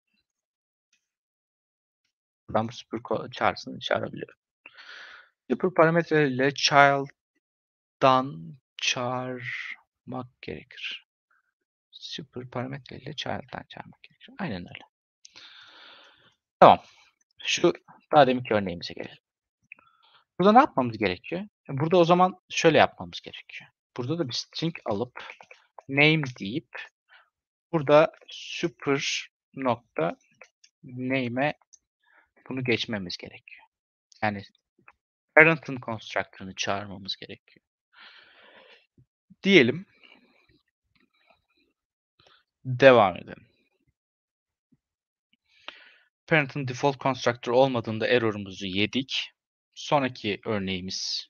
Ben bu super çağrısını çağırabiliyorum. Super parametre ile child'dan çağırmak gerekir. Super parametre ile child'dan çağırmak gerekir. Aynen öyle. Tamam. Şu daha deminki örneğimize gelelim. Burada ne yapmamız gerekiyor? Burada o zaman şöyle yapmamız gerekiyor. Burada da bir string alıp name deyip burada super nokta name'e bunu geçmemiz gerekiyor. Yani parent'ın constructor'ını çağırmamız gerekiyor. Diyelim. Devam edelim. Parent'ın default constructor olmadığında error'umuzu yedik. Sonraki örneğimiz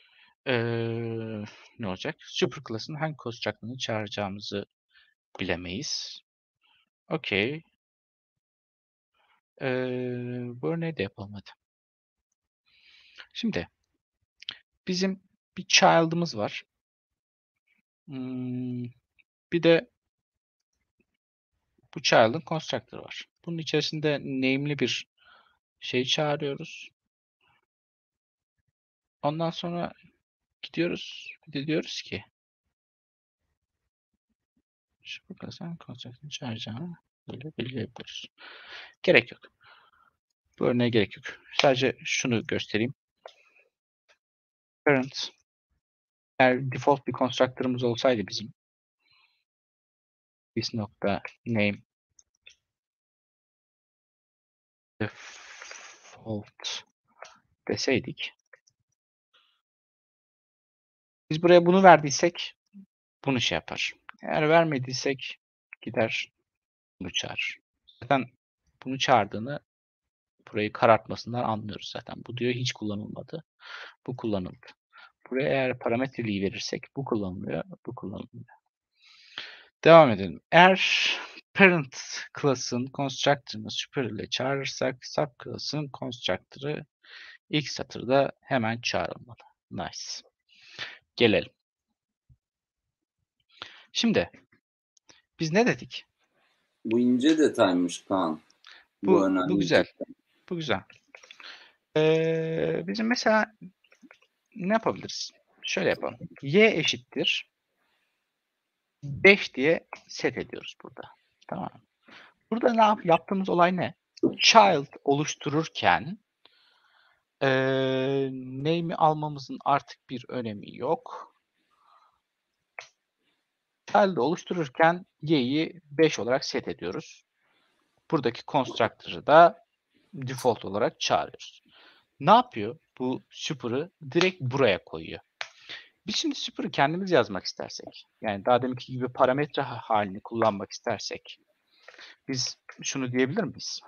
ne olacak? Superclass'ın hangi constructor'ını çağıracağımızı bilemeyiz. Okey. Bu örneği de yapalım hadi. Şimdi bizim bir child'ımız var. Bir de bu child'ın constructor var. Bunun içerisinde name'li bir şey çağırıyoruz. Ondan sonra gidiyoruz. Bir de diyoruz ki şu bakarsan constructor'ın çağıracağını böyle belirleyebiliriz. Gerek yok. Bu örneğe gerek yok. Sadece şunu göstereyim. Parent eğer default bir constructor'ımız olsaydı bizim this nokta name default deseydik biz buraya bunu verdiysek bunu şey yapar. Eğer vermediysek gider bunu çağırır. Zaten bunu çağırdığını burayı karartmasından anlıyoruz zaten. Bu diyor hiç kullanılmadı. Bu kullanıldı. Buraya eğer parametreliği verirsek bu kullanılıyor, bu kullanılmıyor. Devam edelim. Eğer parent class'ın constructor'ını super ile çağırırsak sub class'ın constructor'ı ilk satırda hemen çağrılmalı. Nice. Gelelim. Şimdi biz ne dedik? Bu ince detaymış Kaan. Bu önemli. Bu güzel. Bu güzel. Bizim mesela ne yapabiliriz? Şöyle yapalım. Y eşittir 5 diye set ediyoruz burada. Tamam. Burada yaptığımız olay ne? Child oluştururken name'i almamızın artık bir önemi yok. Child'ı oluştururken y'yi 5 olarak set ediyoruz. Buradaki constructor'ı da default olarak çağırıyoruz. Ne yapıyor? Bu super'ı direkt buraya koyuyor. Biz şimdi super'ı kendimiz yazmak istersek, yani daha deminki gibi parametre halini kullanmak istersek, biz şunu diyebilir miyiz?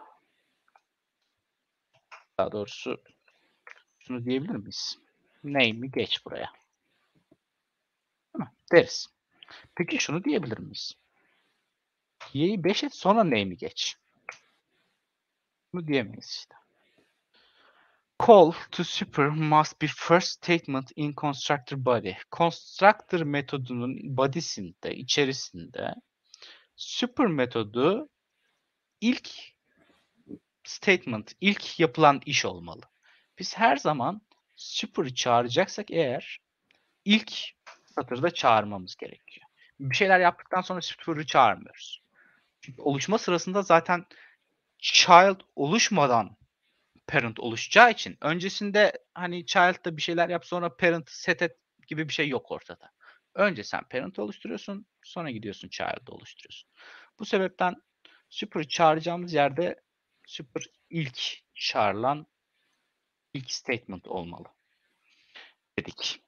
Daha doğrusu şunu diyebilir miyiz? Name'i geç buraya. Değil mi? Deriz. Peki şunu diyebilir miyiz? Y'yi 5 et sonra name'i geç. Bunu diyemeyiz işte. Call to super must be first statement in constructor body. Constructor metodunun body'sinde, içerisinde super metodu ilk statement, ilk yapılan iş olmalı. Biz her zaman super'ı çağıracaksak eğer ilk satırda çağırmamız gerekiyor. Bir şeyler yaptıktan sonra super'ı çağırmıyoruz. Çünkü oluşma sırasında zaten child oluşmadan parent oluşacağı için öncesinde hani child'da bir şeyler yap sonra parent set et gibi bir şey yok ortada. Önce sen parent oluşturuyorsun, sonra gidiyorsun child'ı oluşturuyorsun. Bu sebepten super çağıracağımız yerde super ilk çağrılan ilk statement olmalı dedik.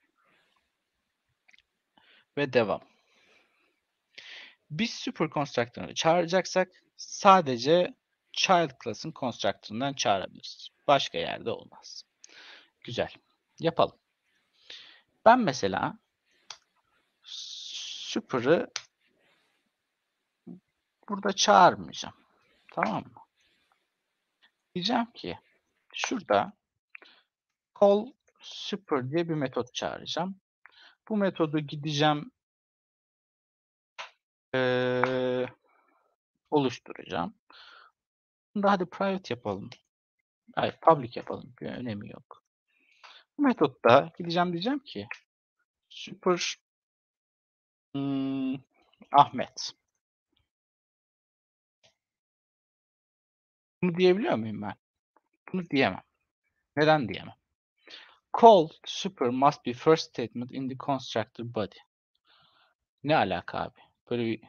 Ve devam. Biz super constructor'ını çağıracaksak sadece child class'ın constructor'ından çağırabiliriz. Başka yerde olmaz. Güzel. Yapalım. Ben mesela super'ı burada çağırmayacağım. Tamam mı? Diyeceğim ki şurada call super diye bir metot çağıracağım. Bu metodu gideceğim oluşturacağım. Bunu da hadi private yapalım. Hayır, public yapalım. Bir önemi yok. Bu metotta gideceğim diyeceğim ki super Ahmet. Bunu diyebiliyor muyum ben? Bunu diyemem. Neden diyemem? Call super must be first statement in the constructor body. Ne alaka abi? Böyle bir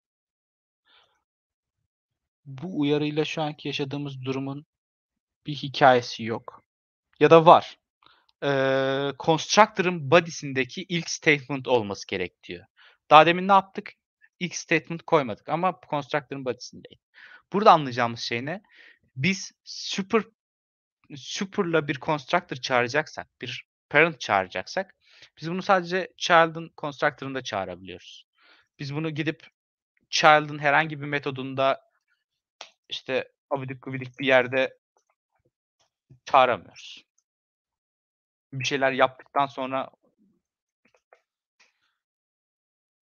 bu uyarıyla şu anki yaşadığımız durumun bir hikayesi yok. Ya da var. Constructor'ın body'sindeki ilk statement olması gerek diyor. Daha demin ne yaptık? İlk statement koymadık ama constructor'ın body'sindeydi. Burada anlayacağımız şey ne? Biz super'la bir constructor çağıracaksak, bir parent çağıracaksak biz bunu sadece child'ın constructor'ında çağırabiliyoruz. Biz bunu gidip child'ın herhangi bir metodunda işte abidik gubidik bir yerde çağıramıyoruz. Bir şeyler yaptıktan sonra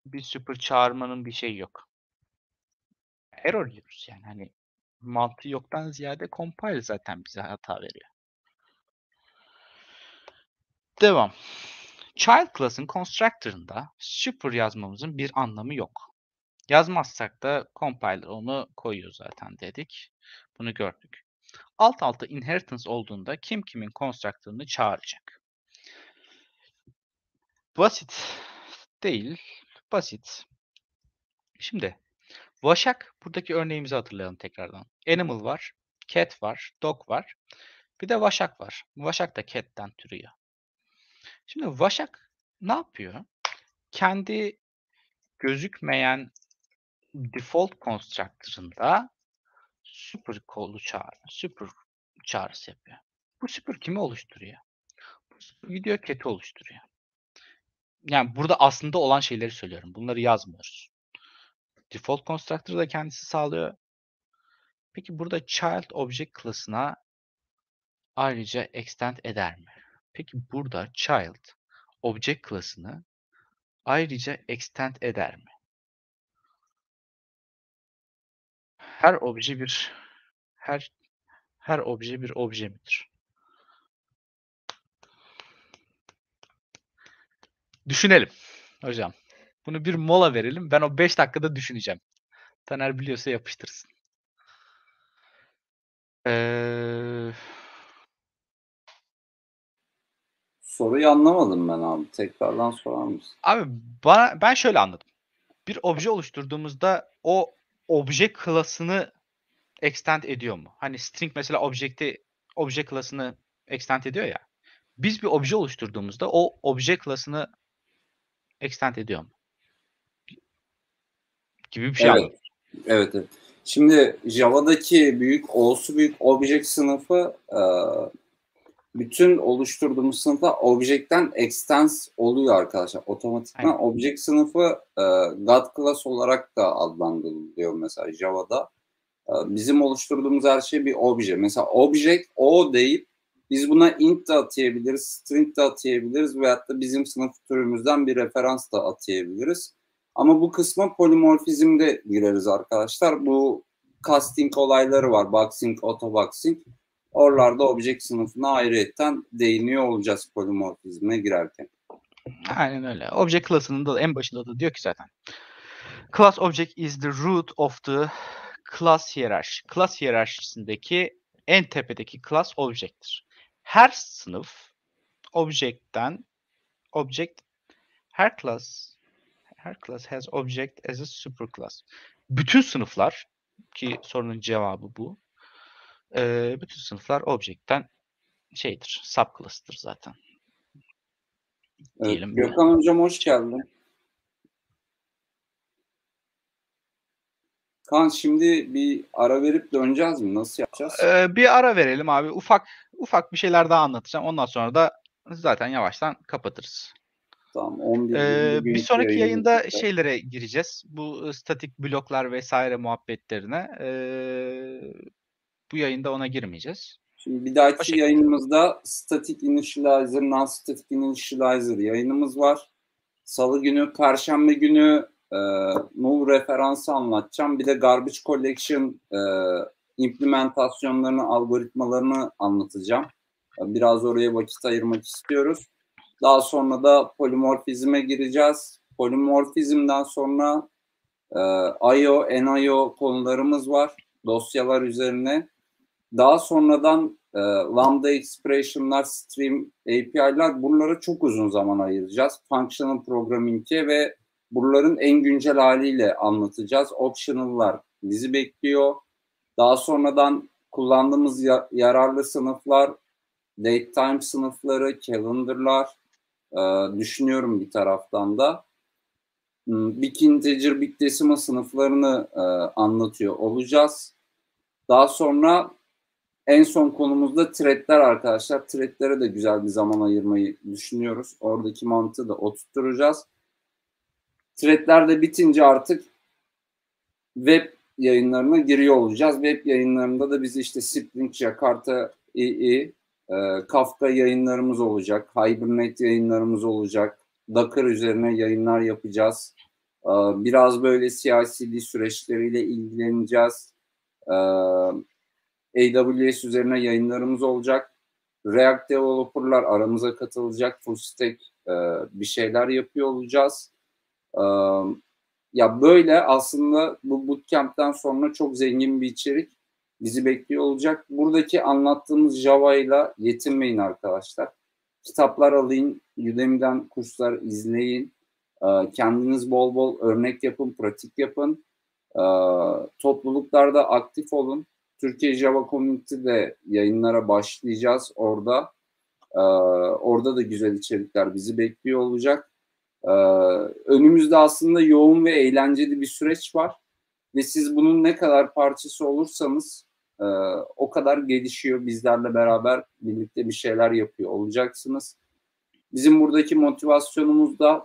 bir super çağırmanın bir şeyi yok. Error yiyoruz yani. Hani mantığı yoktan ziyade compile zaten bize hata veriyor. Devam. Child class'ın constructor'ında super yazmamızın bir anlamı yok. Yazmazsak da compiler onu koyuyor zaten dedik. Bunu gördük. Alt alta inheritance olduğunda kim kimin constructor'ını çağıracak. Basit değil, basit. Şimdi Vaşak, buradaki örneğimizi hatırlayalım tekrardan. Animal var, cat var, dog var. Bir de Vaşak var. Vaşak da cat'ten türüyor. Şimdi Vaşak ne yapıyor? Kendi gözükmeyen default constructor'ında super çağrısı yapıyor. Bu super kimi oluşturuyor? Bu super gidiyor cat'i oluşturuyor. Yani burada aslında olan şeyleri söylüyorum. Bunları yazmıyoruz. Default constructor'ı da kendisi sağlıyor. Peki burada child object class'ına ayrıca extend eder mi? Peki burada child object class'ını ayrıca extend eder mi? Her obje bir her obje bir obje midir? Düşünelim hocam. Bunu bir mola verelim. Ben o 5 dakikada düşüneceğim. Taner biliyorsa yapıştırsın. Soruyu anlamadım ben abi. Tekrardan sorar mısın? Abi ben şöyle anladım. Bir obje oluşturduğumuzda o obje klasını extend ediyor mu? Hani string mesela obje klasını extend ediyor ya. Biz bir obje oluşturduğumuzda o obje klasını extend ediyor mu? Gibi bir şey Evet. anladım. Evet, evet. Şimdi Java'daki büyük object sınıfı bütün oluşturduğumuz sınıfta object'ten extends oluyor arkadaşlar. Otomatikman Aynen. object sınıfı God class olarak da adlandırılıyor mesela Java'da. Bizim oluşturduğumuz her şey bir obje. Mesela object o deyip biz buna int de atayabiliriz, string de atayabiliriz veyahut da bizim sınıf türümüzden bir referans da atayabiliriz. Ama bu kısma polimorfizmde gireriz arkadaşlar. Bu casting olayları var. Boxing, autoboxing. Oralarda object sınıfına ayrıyetten değiniyor olacağız polimorfizme girerken. Aynen öyle. Obje klasının da en başında da diyor ki zaten. Class object is the root of the class hierarchy. Class hiyerarşisindeki en tepedeki class object'tir. Her sınıf object her class has object as a superclass. Bütün sınıflar ki sorunun cevabı bu. Bütün sınıflar object'ten subclass'tır zaten. Evet, Diyelim. Gökhan Hocam hoş geldin. Kan şimdi bir ara verip döneceğiz mi? Nasıl yapacağız? Bir ara verelim abi. Ufak bir şeyler daha anlatacağım. Ondan sonra da zaten yavaştan kapatırız. Tamam 11 Bir bugünkü sonraki yayını yayında şeylere gireceğiz. Bu statik bloklar vesaire muhabbetlerine. Bu yayında ona girmeyeceğiz. Şimdi bir O dahaki şekilde. yayınımızda static initializer, non-static initializer yayınımız var. Salı günü, Perşembe günü null referansı anlatacağım. Bir de garbage collection implementasyonlarını, algoritmalarını anlatacağım. Biraz oraya vakit ayırmak istiyoruz. Daha sonra da polimorfizme gireceğiz. Polimorfizmden sonra I/O, NIO konularımız var. Dosyalar üzerine. Daha sonradan Lambda expression'lar, stream API'lar buralara çok uzun zaman ayıracağız. Functional programming'e ve buraların en güncel haliyle anlatacağız. Optional'lar bizi bekliyor. Daha sonradan kullandığımız yararlı sınıflar, datetime sınıfları, calendar'lar düşünüyorum bir taraftan da. Big integer, big decimal sınıflarını anlatıyor olacağız. Daha sonra en son konumuzda threadler arkadaşlar. Threadlere de güzel bir zaman ayırmayı düşünüyoruz. Oradaki mantığı da oturtturacağız. Threadler de bitince artık web yayınlarına giriyor olacağız. Web yayınlarında da biz işte Spring, Jakarta, EE, Kafka yayınlarımız olacak. Hibernate yayınlarımız olacak. Docker üzerine yayınlar yapacağız. Biraz böyle CI/CD süreçleriyle ilgileneceğiz. AWS üzerine yayınlarımız olacak. React developer'lar aramıza katılacak. Full stack bir şeyler yapıyor olacağız. Ya böyle aslında bu bootcamp'ten sonra çok zengin bir içerik bizi bekliyor olacak. Buradaki anlattığımız Java ile yetinmeyin arkadaşlar. Kitaplar alın, Udemy'den kurslar izleyin. Kendiniz bol bol örnek yapın, pratik yapın. Topluluklarda aktif olun. Türkiye Java Community'de yayınlara başlayacağız orada. Orada da güzel içerikler bizi bekliyor olacak. Ee, Önümüzde aslında yoğun ve eğlenceli bir süreç var. Ve siz bunun ne kadar parçası olursanız o kadar gelişiyor. Bizlerle beraber birlikte bir şeyler yapıyor olacaksınız. Bizim buradaki motivasyonumuz da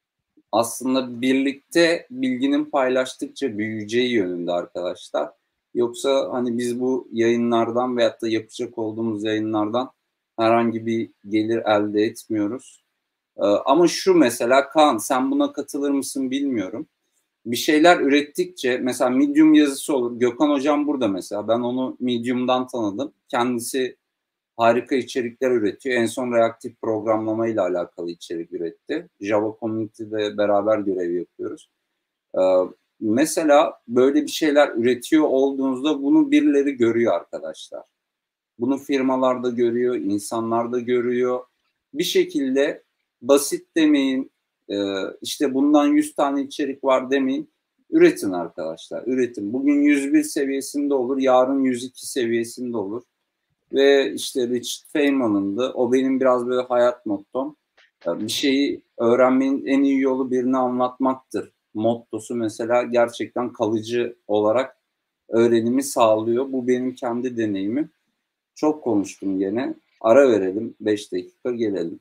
aslında birlikte bilginin paylaştıkça büyüyeceği yönünde arkadaşlar. Yoksa hani biz bu yayınlardan veyahut da yapacak olduğumuz yayınlardan herhangi bir gelir elde etmiyoruz. Ama şu mesela Kaan sen buna katılır mısın bilmiyorum. Bir şeyler ürettikçe mesela Medium yazısı olur. Gökhan hocam burada mesela. Ben onu Medium'dan tanıdım. Kendisi harika içerikler üretiyor. En son reaktif programlama ile alakalı içerik üretti. Java Community'de beraber görev yapıyoruz. Ee, Mesela böyle bir şeyler üretiyor olduğunuzda bunu birileri görüyor arkadaşlar. Bunu firmalar da görüyor, insanlar da görüyor. Bir şekilde basit demeyin, işte bundan 100 tane içerik var demeyin. Üretin arkadaşlar, üretin. Bugün 101 seviyesinde olur, yarın 102 seviyesinde olur. Ve işte Richard Feynman'ın da, o benim biraz böyle hayat mottom. Bir şeyi öğrenmenin en iyi yolu birine anlatmaktır. Mottosu mesela gerçekten kalıcı olarak öğrenimi sağlıyor. Bu benim kendi deneyimim. Çok konuştum gene. Ara verelim. 5 dakika gelelim.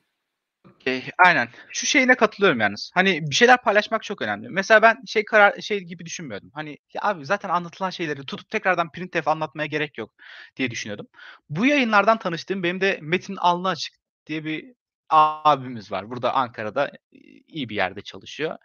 Aynen. Şu şeyine katılıyorum yalnız. Hani bir şeyler paylaşmak çok önemli. Mesela ben şey gibi düşünmüyordum. Hani ya abi zaten anlatılan şeyleri tutup tekrardan printf anlatmaya gerek yok diye düşünüyordum. Bu yayınlardan tanıştığım benim de Metin Alnıaçık diye bir abimiz var. Burada Ankara'da iyi bir yerde çalışıyor.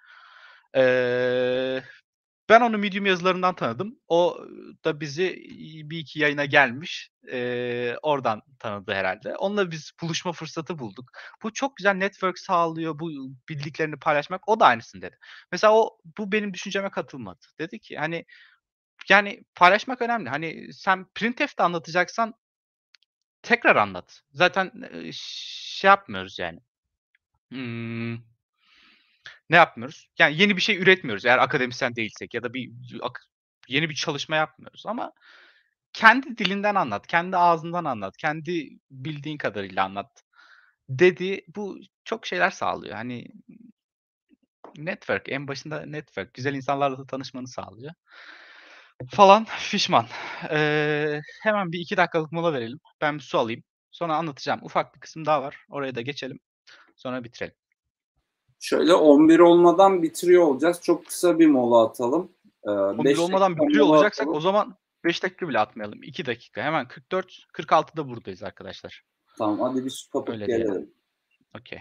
Ben onu Medium yazılarından tanıdım. O da bizi bir iki yayına gelmiş. Oradan tanıdı herhalde. Onunla biz buluşma fırsatı bulduk. Bu çok güzel network sağlıyor. Bu bildiklerini paylaşmak. O da aynısını dedi. Mesela bu benim düşünceme katılmadı. Dedi ki hani yani paylaşmak önemli. Hani sen printf'te anlatacaksan tekrar anlat. Zaten şey yapmıyoruz yani. Hmm, Ne yapmıyoruz? Yani yeni bir şey üretmiyoruz eğer akademisyen değilsek ya da yeni bir çalışma yapmıyoruz ama kendi dilinden anlat, kendi ağzından anlat, kendi bildiğin kadarıyla anlat dedi. Bu çok şeyler sağlıyor. Hani network, en başında network, güzel insanlarla da tanışmanı sağlıyor falan fişman. Hemen bir 2 dakikalık mola verelim. Ben bir su alayım. Sonra anlatacağım. Ufak bir kısım daha var. Oraya da geçelim. Sonra bitirelim. Şöyle 11 olmadan bitiriyor olacağız. Çok kısa bir mola atalım. 11 5 olmadan dakika bitiriyor mola olacaksak atalım. o zaman 5 dakika bile atmayalım. 2 dakika. Hemen 44-46'da buradayız arkadaşlar. Tamam hadi bir su kapıp Öyle diyelim. gelelim. Okay.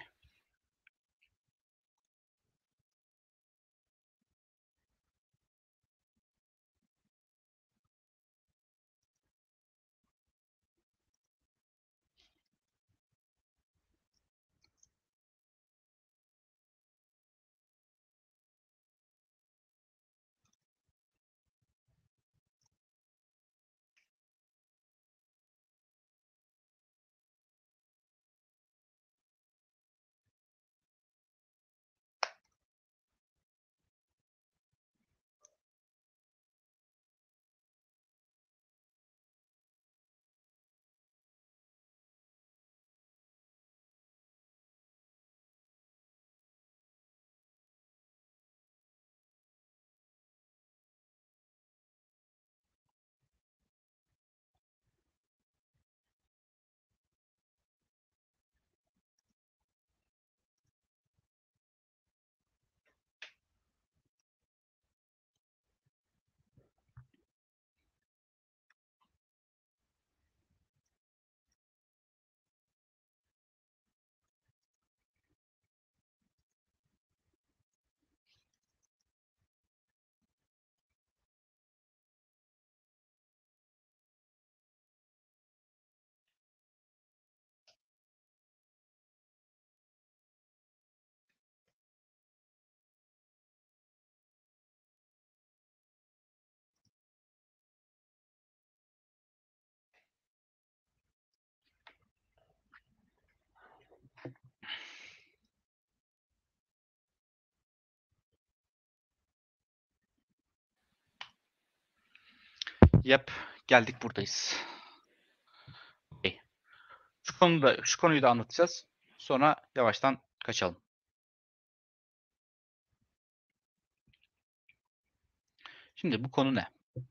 Yep, geldik buradayız. Okay. Şu konuyu da anlatacağız. Sonra yavaştan kaçalım. Şimdi bu konu ne?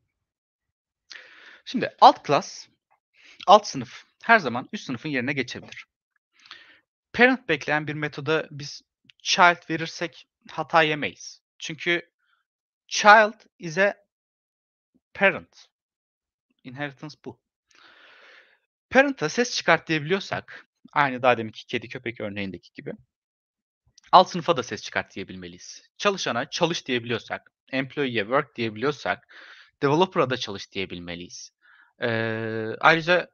Şimdi alt sınıf her zaman üst sınıfın yerine geçebilir. Parent bekleyen bir metoda biz child verirsek hata yemeyiz. Çünkü child is a parent. Inheritance bu. Parent'a ses çıkart diyebiliyorsak, aynı daha deminki kedi köpek örneğindeki gibi, alt sınıfa da ses çıkart diyebilmeliyiz. Çalışana çalış diyebiliyorsak, employee'ye work diyebiliyorsak, developer'a da çalış diyebilmeliyiz. Ayrıca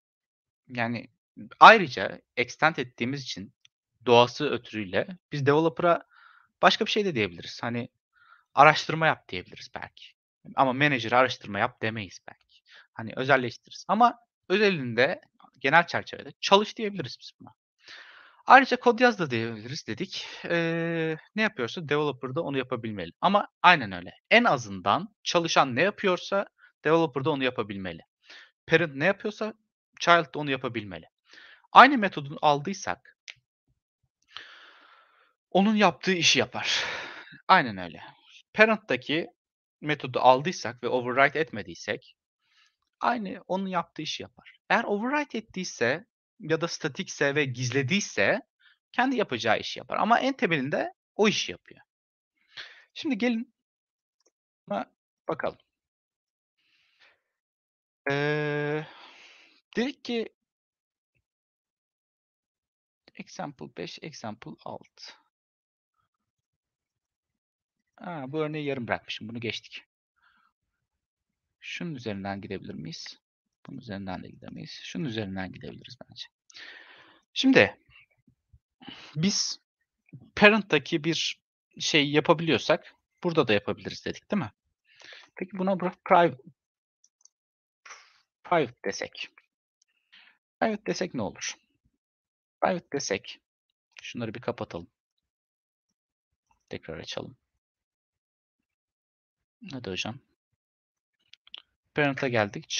extend ettiğimiz için doğası ötürüyle biz developer'a başka bir şey de diyebiliriz. Hani araştırma yap diyebiliriz belki. Ama manager'a araştırma yap demeyiz belki. Hani özelleştiririz. Ama özelinde genel çerçevede çalış diyebiliriz biz buna. Ayrıca kod yaz da diyebiliriz dedik. Ne yapıyorsa developer da onu yapabilmeli. Ama aynen öyle. En azından çalışan ne yapıyorsa developer da onu yapabilmeli. Parent ne yapıyorsa child da onu yapabilmeli. Aynı metodunu aldıysak onun yaptığı işi yapar. Aynen öyle. Parent'taki metodu aldıysak ve override etmediysek aynı onun yaptığı işi yapar. Eğer override ettiyse ya da statikse ve gizlediyse kendi yapacağı işi yapar. Ama en temelinde o işi yapıyor. Şimdi gelin buna bakalım. Dedik ki example 5, example 6. Bu örneği yarım bırakmışım. Bunu geçtik. Şunun üzerinden gidebilir miyiz? Bunun üzerinden de gidemeyiz. Şunun üzerinden gidebiliriz bence. Şimdi biz parent'taki bir şey yapabiliyorsak burada da yapabiliriz dedik değil mi? Peki buna private desek. Private desek ne olur? Private desek şunları bir kapatalım. Tekrar açalım. Hadi hocam. Parent'a geldik.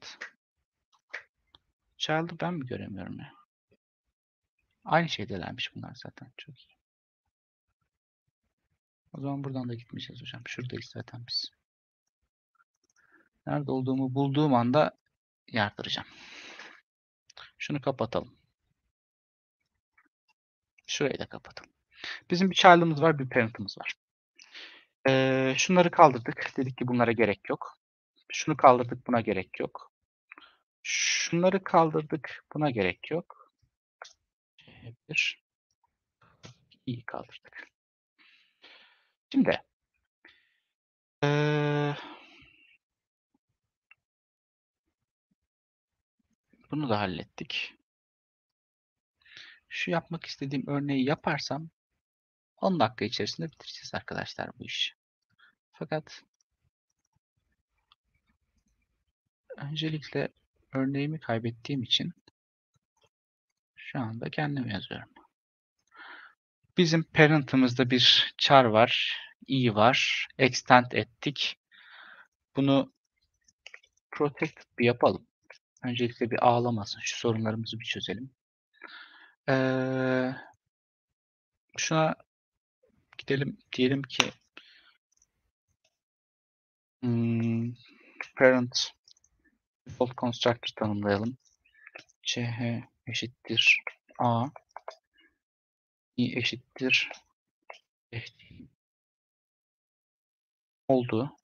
Child'ı ben mi göremiyorum ya? Aynı şeydelermiş bunlar zaten. Çok iyi. O zaman buradan da gitmeyeceğiz hocam. Şuradayız zaten biz. Nerede olduğumu bulduğum anda yardıracağım. Şunu kapatalım. Şurayı da kapatalım. Bizim bir child'ımız var, bir parent'ımız var. Şunları kaldırdık. Dedik ki bunlara gerek yok. Şunu kaldırdık, buna gerek yok. Şunları kaldırdık, buna gerek yok. Bir, iyi kaldırdık. Şimdi bunu da hallettik. Şu yapmak istediğim örneği yaparsam 10 dakika içerisinde bitireceğiz arkadaşlar bu işi. Fakat öncelikle örneğimi kaybettiğim için şu anda kendim yazıyorum. Bizim parent'ımızda bir char var, i var, extend ettik. Bunu protected bir yapalım. Öncelikle bir ağlamasın. Şu sorunlarımızı bir çözelim. Şuna gidelim. Diyelim ki parent default constructor tanımlayalım. ch eşittir a i eşittir oldu.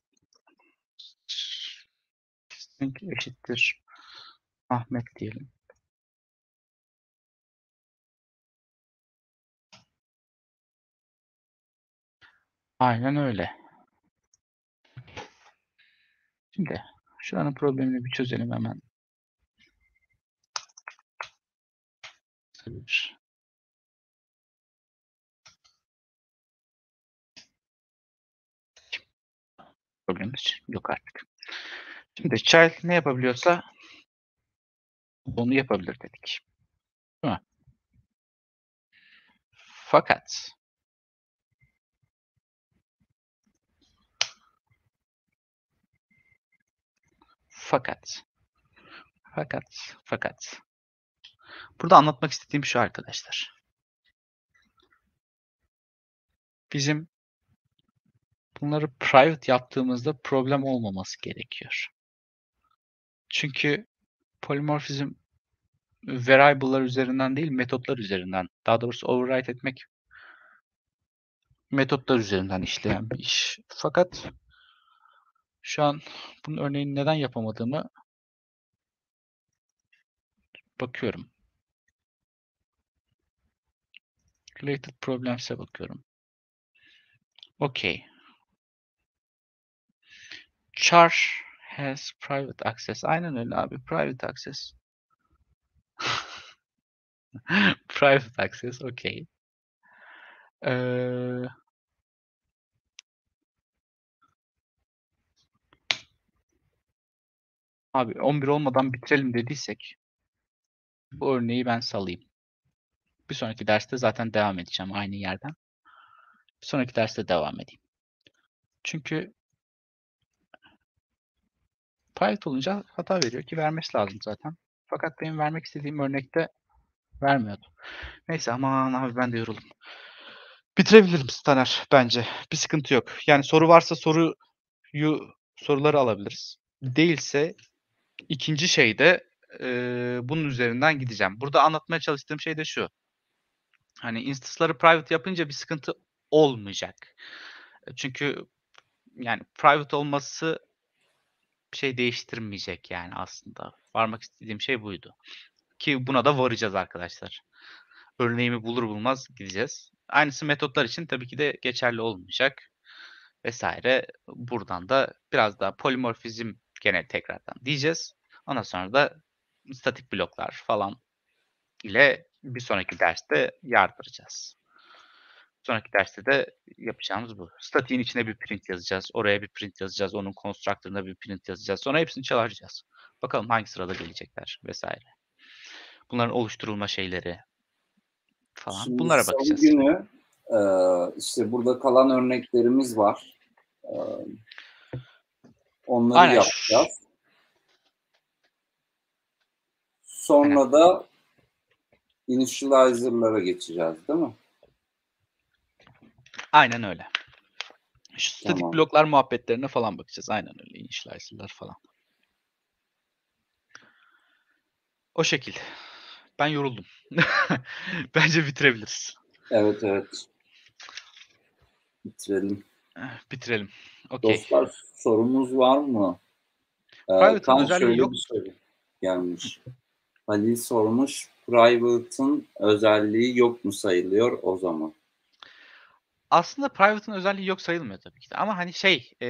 String eşittir Ahmet diyelim. Aynen öyle. Şimdi şuranın problemini bir çözelim hemen. Problemimiz yok artık. Şimdi child ne yapabiliyorsa onu yapabilir dedik. Değil mi? Fakat Fakat burada anlatmak istediğim şu arkadaşlar. Bizim bunları private yaptığımızda problem olmaması gerekiyor. Çünkü polimorfizm variable'lar üzerinden değil, metotlar üzerinden, daha doğrusu override etmek metotlar üzerinden işleyen bir iş. Fakat şu an bunun örneğini neden yapamadığımı bakıyorum. Related problems'e bakıyorum. Okay. Char has private access. Aynen öyle abi. Private access. Private access. Okay. Abi 11 olmadan bitirelim dediysek bu örneği ben salayım. Bir sonraki derste zaten devam edeceğim aynı yerden. Bir sonraki derste devam edeyim. Çünkü private olunca hata veriyor ki vermesi lazım zaten. Fakat benim vermek istediğim örnekte vermiyordu. Neyse aman abi ben de yoruldum. Bitirebilirim Taner bence. Bir sıkıntı yok. Yani soru varsa soruları alabiliriz. Değilse ikinci şeyde bunun üzerinden gideceğim. Burada anlatmaya çalıştığım şey de şu. Hani instance'ları private yapınca bir sıkıntı olmayacak. Çünkü yani private olması bir şey değiştirmeyecek yani aslında. Varmak istediğim şey buydu. Ki buna da varacağız arkadaşlar. Örneğimi bulur bulmaz gideceğiz. Aynısı metotlar için tabii ki de geçerli olmayacak. Vesaire. Buradan da biraz daha polimorfizm gene tekrardan diyeceğiz. Ondan sonra da statik bloklar falan ile bir sonraki derste yardıracağız. Sonraki derste de yapacağımız bu. Statiğin içine bir print yazacağız. Oraya bir print yazacağız. Onun constructor'ına bir print yazacağız. Sonra hepsini çalışacağız. Bakalım hangi sırada gelecekler vesaire. Bunların oluşturulma şeyleri falan. Şimdi Bunlara salı bakacağız. günü işte burada kalan örneklerimiz var. Onları Aynen. yapacağız. Aynen. Sonra da initializer'lara geçeceğiz değil mi? Aynen öyle. Şu statik Tamam. bloklar muhabbetlerine falan bakacağız. Aynen öyle. Initializer'lar falan. O şekil. Ben yoruldum. Bence bitirebiliriz. Evet. Bitirelim. Okey. Dostlar sorumuz var mı? Private'ın Kaan özelliği şöyle yok. bir soru gelmiş. Halil sormuş. Private'ın özelliği yok mu sayılıyor o zaman? Aslında private'ın özelliği yok sayılmıyor tabii ki de. Ama hani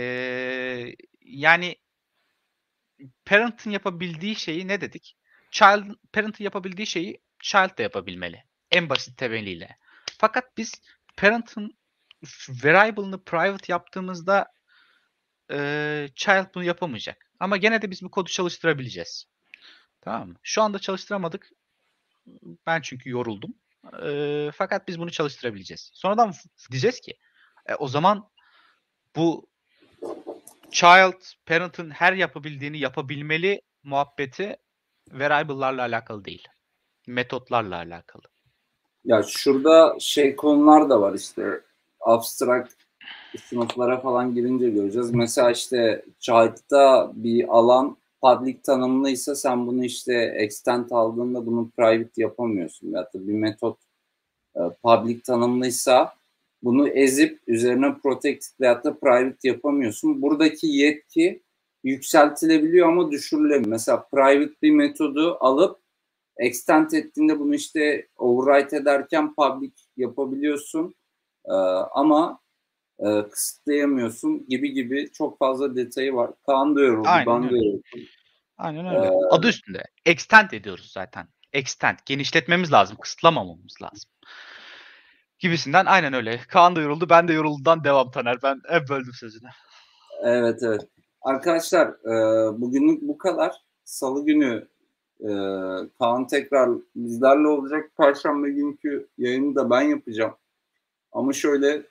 yani parent'ın yapabildiği şeyi ne dedik? Parent'ın yapabildiği şeyi child da yapabilmeli. En basit temeliyle. Fakat biz parent'ın variable'ını private yaptığımızda child bunu yapamayacak. Ama gene de biz bu kodu çalıştırabileceğiz. Tamam mı? Şu anda çalıştıramadık. Ben çünkü yoruldum. Fakat biz bunu çalıştırabileceğiz. Sonradan diyeceğiz ki o zaman bu child parent'ın her yapabildiğini yapabilmeli muhabbeti variable'larla alakalı değil. Metotlarla alakalı. Ya şurada konular da var işte. Abstract sınıflara falan girince göreceğiz. Mesela işte child'da bir alan public tanımlıysa sen bunu işte extend aldığında bunu private yapamıyorsun. Ya da bir metot public tanımlıysa bunu ezip üzerine protected veyahut da private yapamıyorsun. Buradaki yetki yükseltilebiliyor ama düşürülemiyor. Mesela private bir metodu alıp extend ettiğinde bunu işte override ederken public yapabiliyorsun. Ama kısıtlayamıyorsun gibi çok fazla detayı var. Kaan da yoruldu, Aynen ben de öyle. yoruldum. Aynen öyle. Adı üstünde. Extend ediyoruz zaten. Extend. Genişletmemiz lazım. Kısıtlamamamız lazım. Gibisinden aynen öyle. Kaan da yoruldu. Ben de yoruldudan devam Taner. Ben hep böldüm sözünü. Evet. Arkadaşlar bugünlük bu kadar. Salı günü Kaan tekrar bizlerle olacak. Perşembe günkü yayını da ben yapacağım. Ama şöyle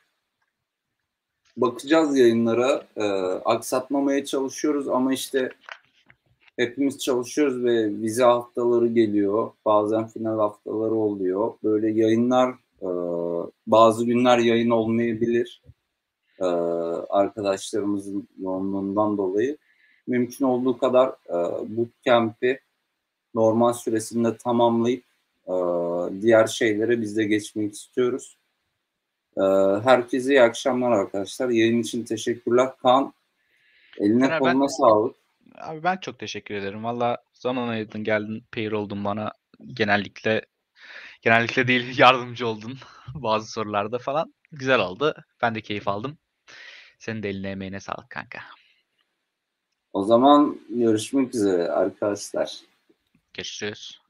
bakacağız yayınlara. Aksatmamaya çalışıyoruz ama işte hepimiz çalışıyoruz ve vize haftaları geliyor. Bazen final haftaları oluyor. Böyle yayınlar, bazı günler yayın olmayabilir. Arkadaşlarımızın yoğunluğundan dolayı. Mümkün olduğu kadar bootcamp'i normal süresinde tamamlayıp diğer şeylere biz de geçmek istiyoruz. Herkese iyi akşamlar arkadaşlar. Yayın için teşekkürler. Kaan, eline Caner, koluna sağlık. abi ben çok teşekkür ederim. Valla zaman ayırdın, geldin, pair oldun bana. Genellikle değil, yardımcı oldun bazı sorularda falan. Güzel oldu. Ben de keyif aldım. Senin de eline emeğine sağlık kanka. O zaman görüşmek üzere arkadaşlar. Görüşürüz.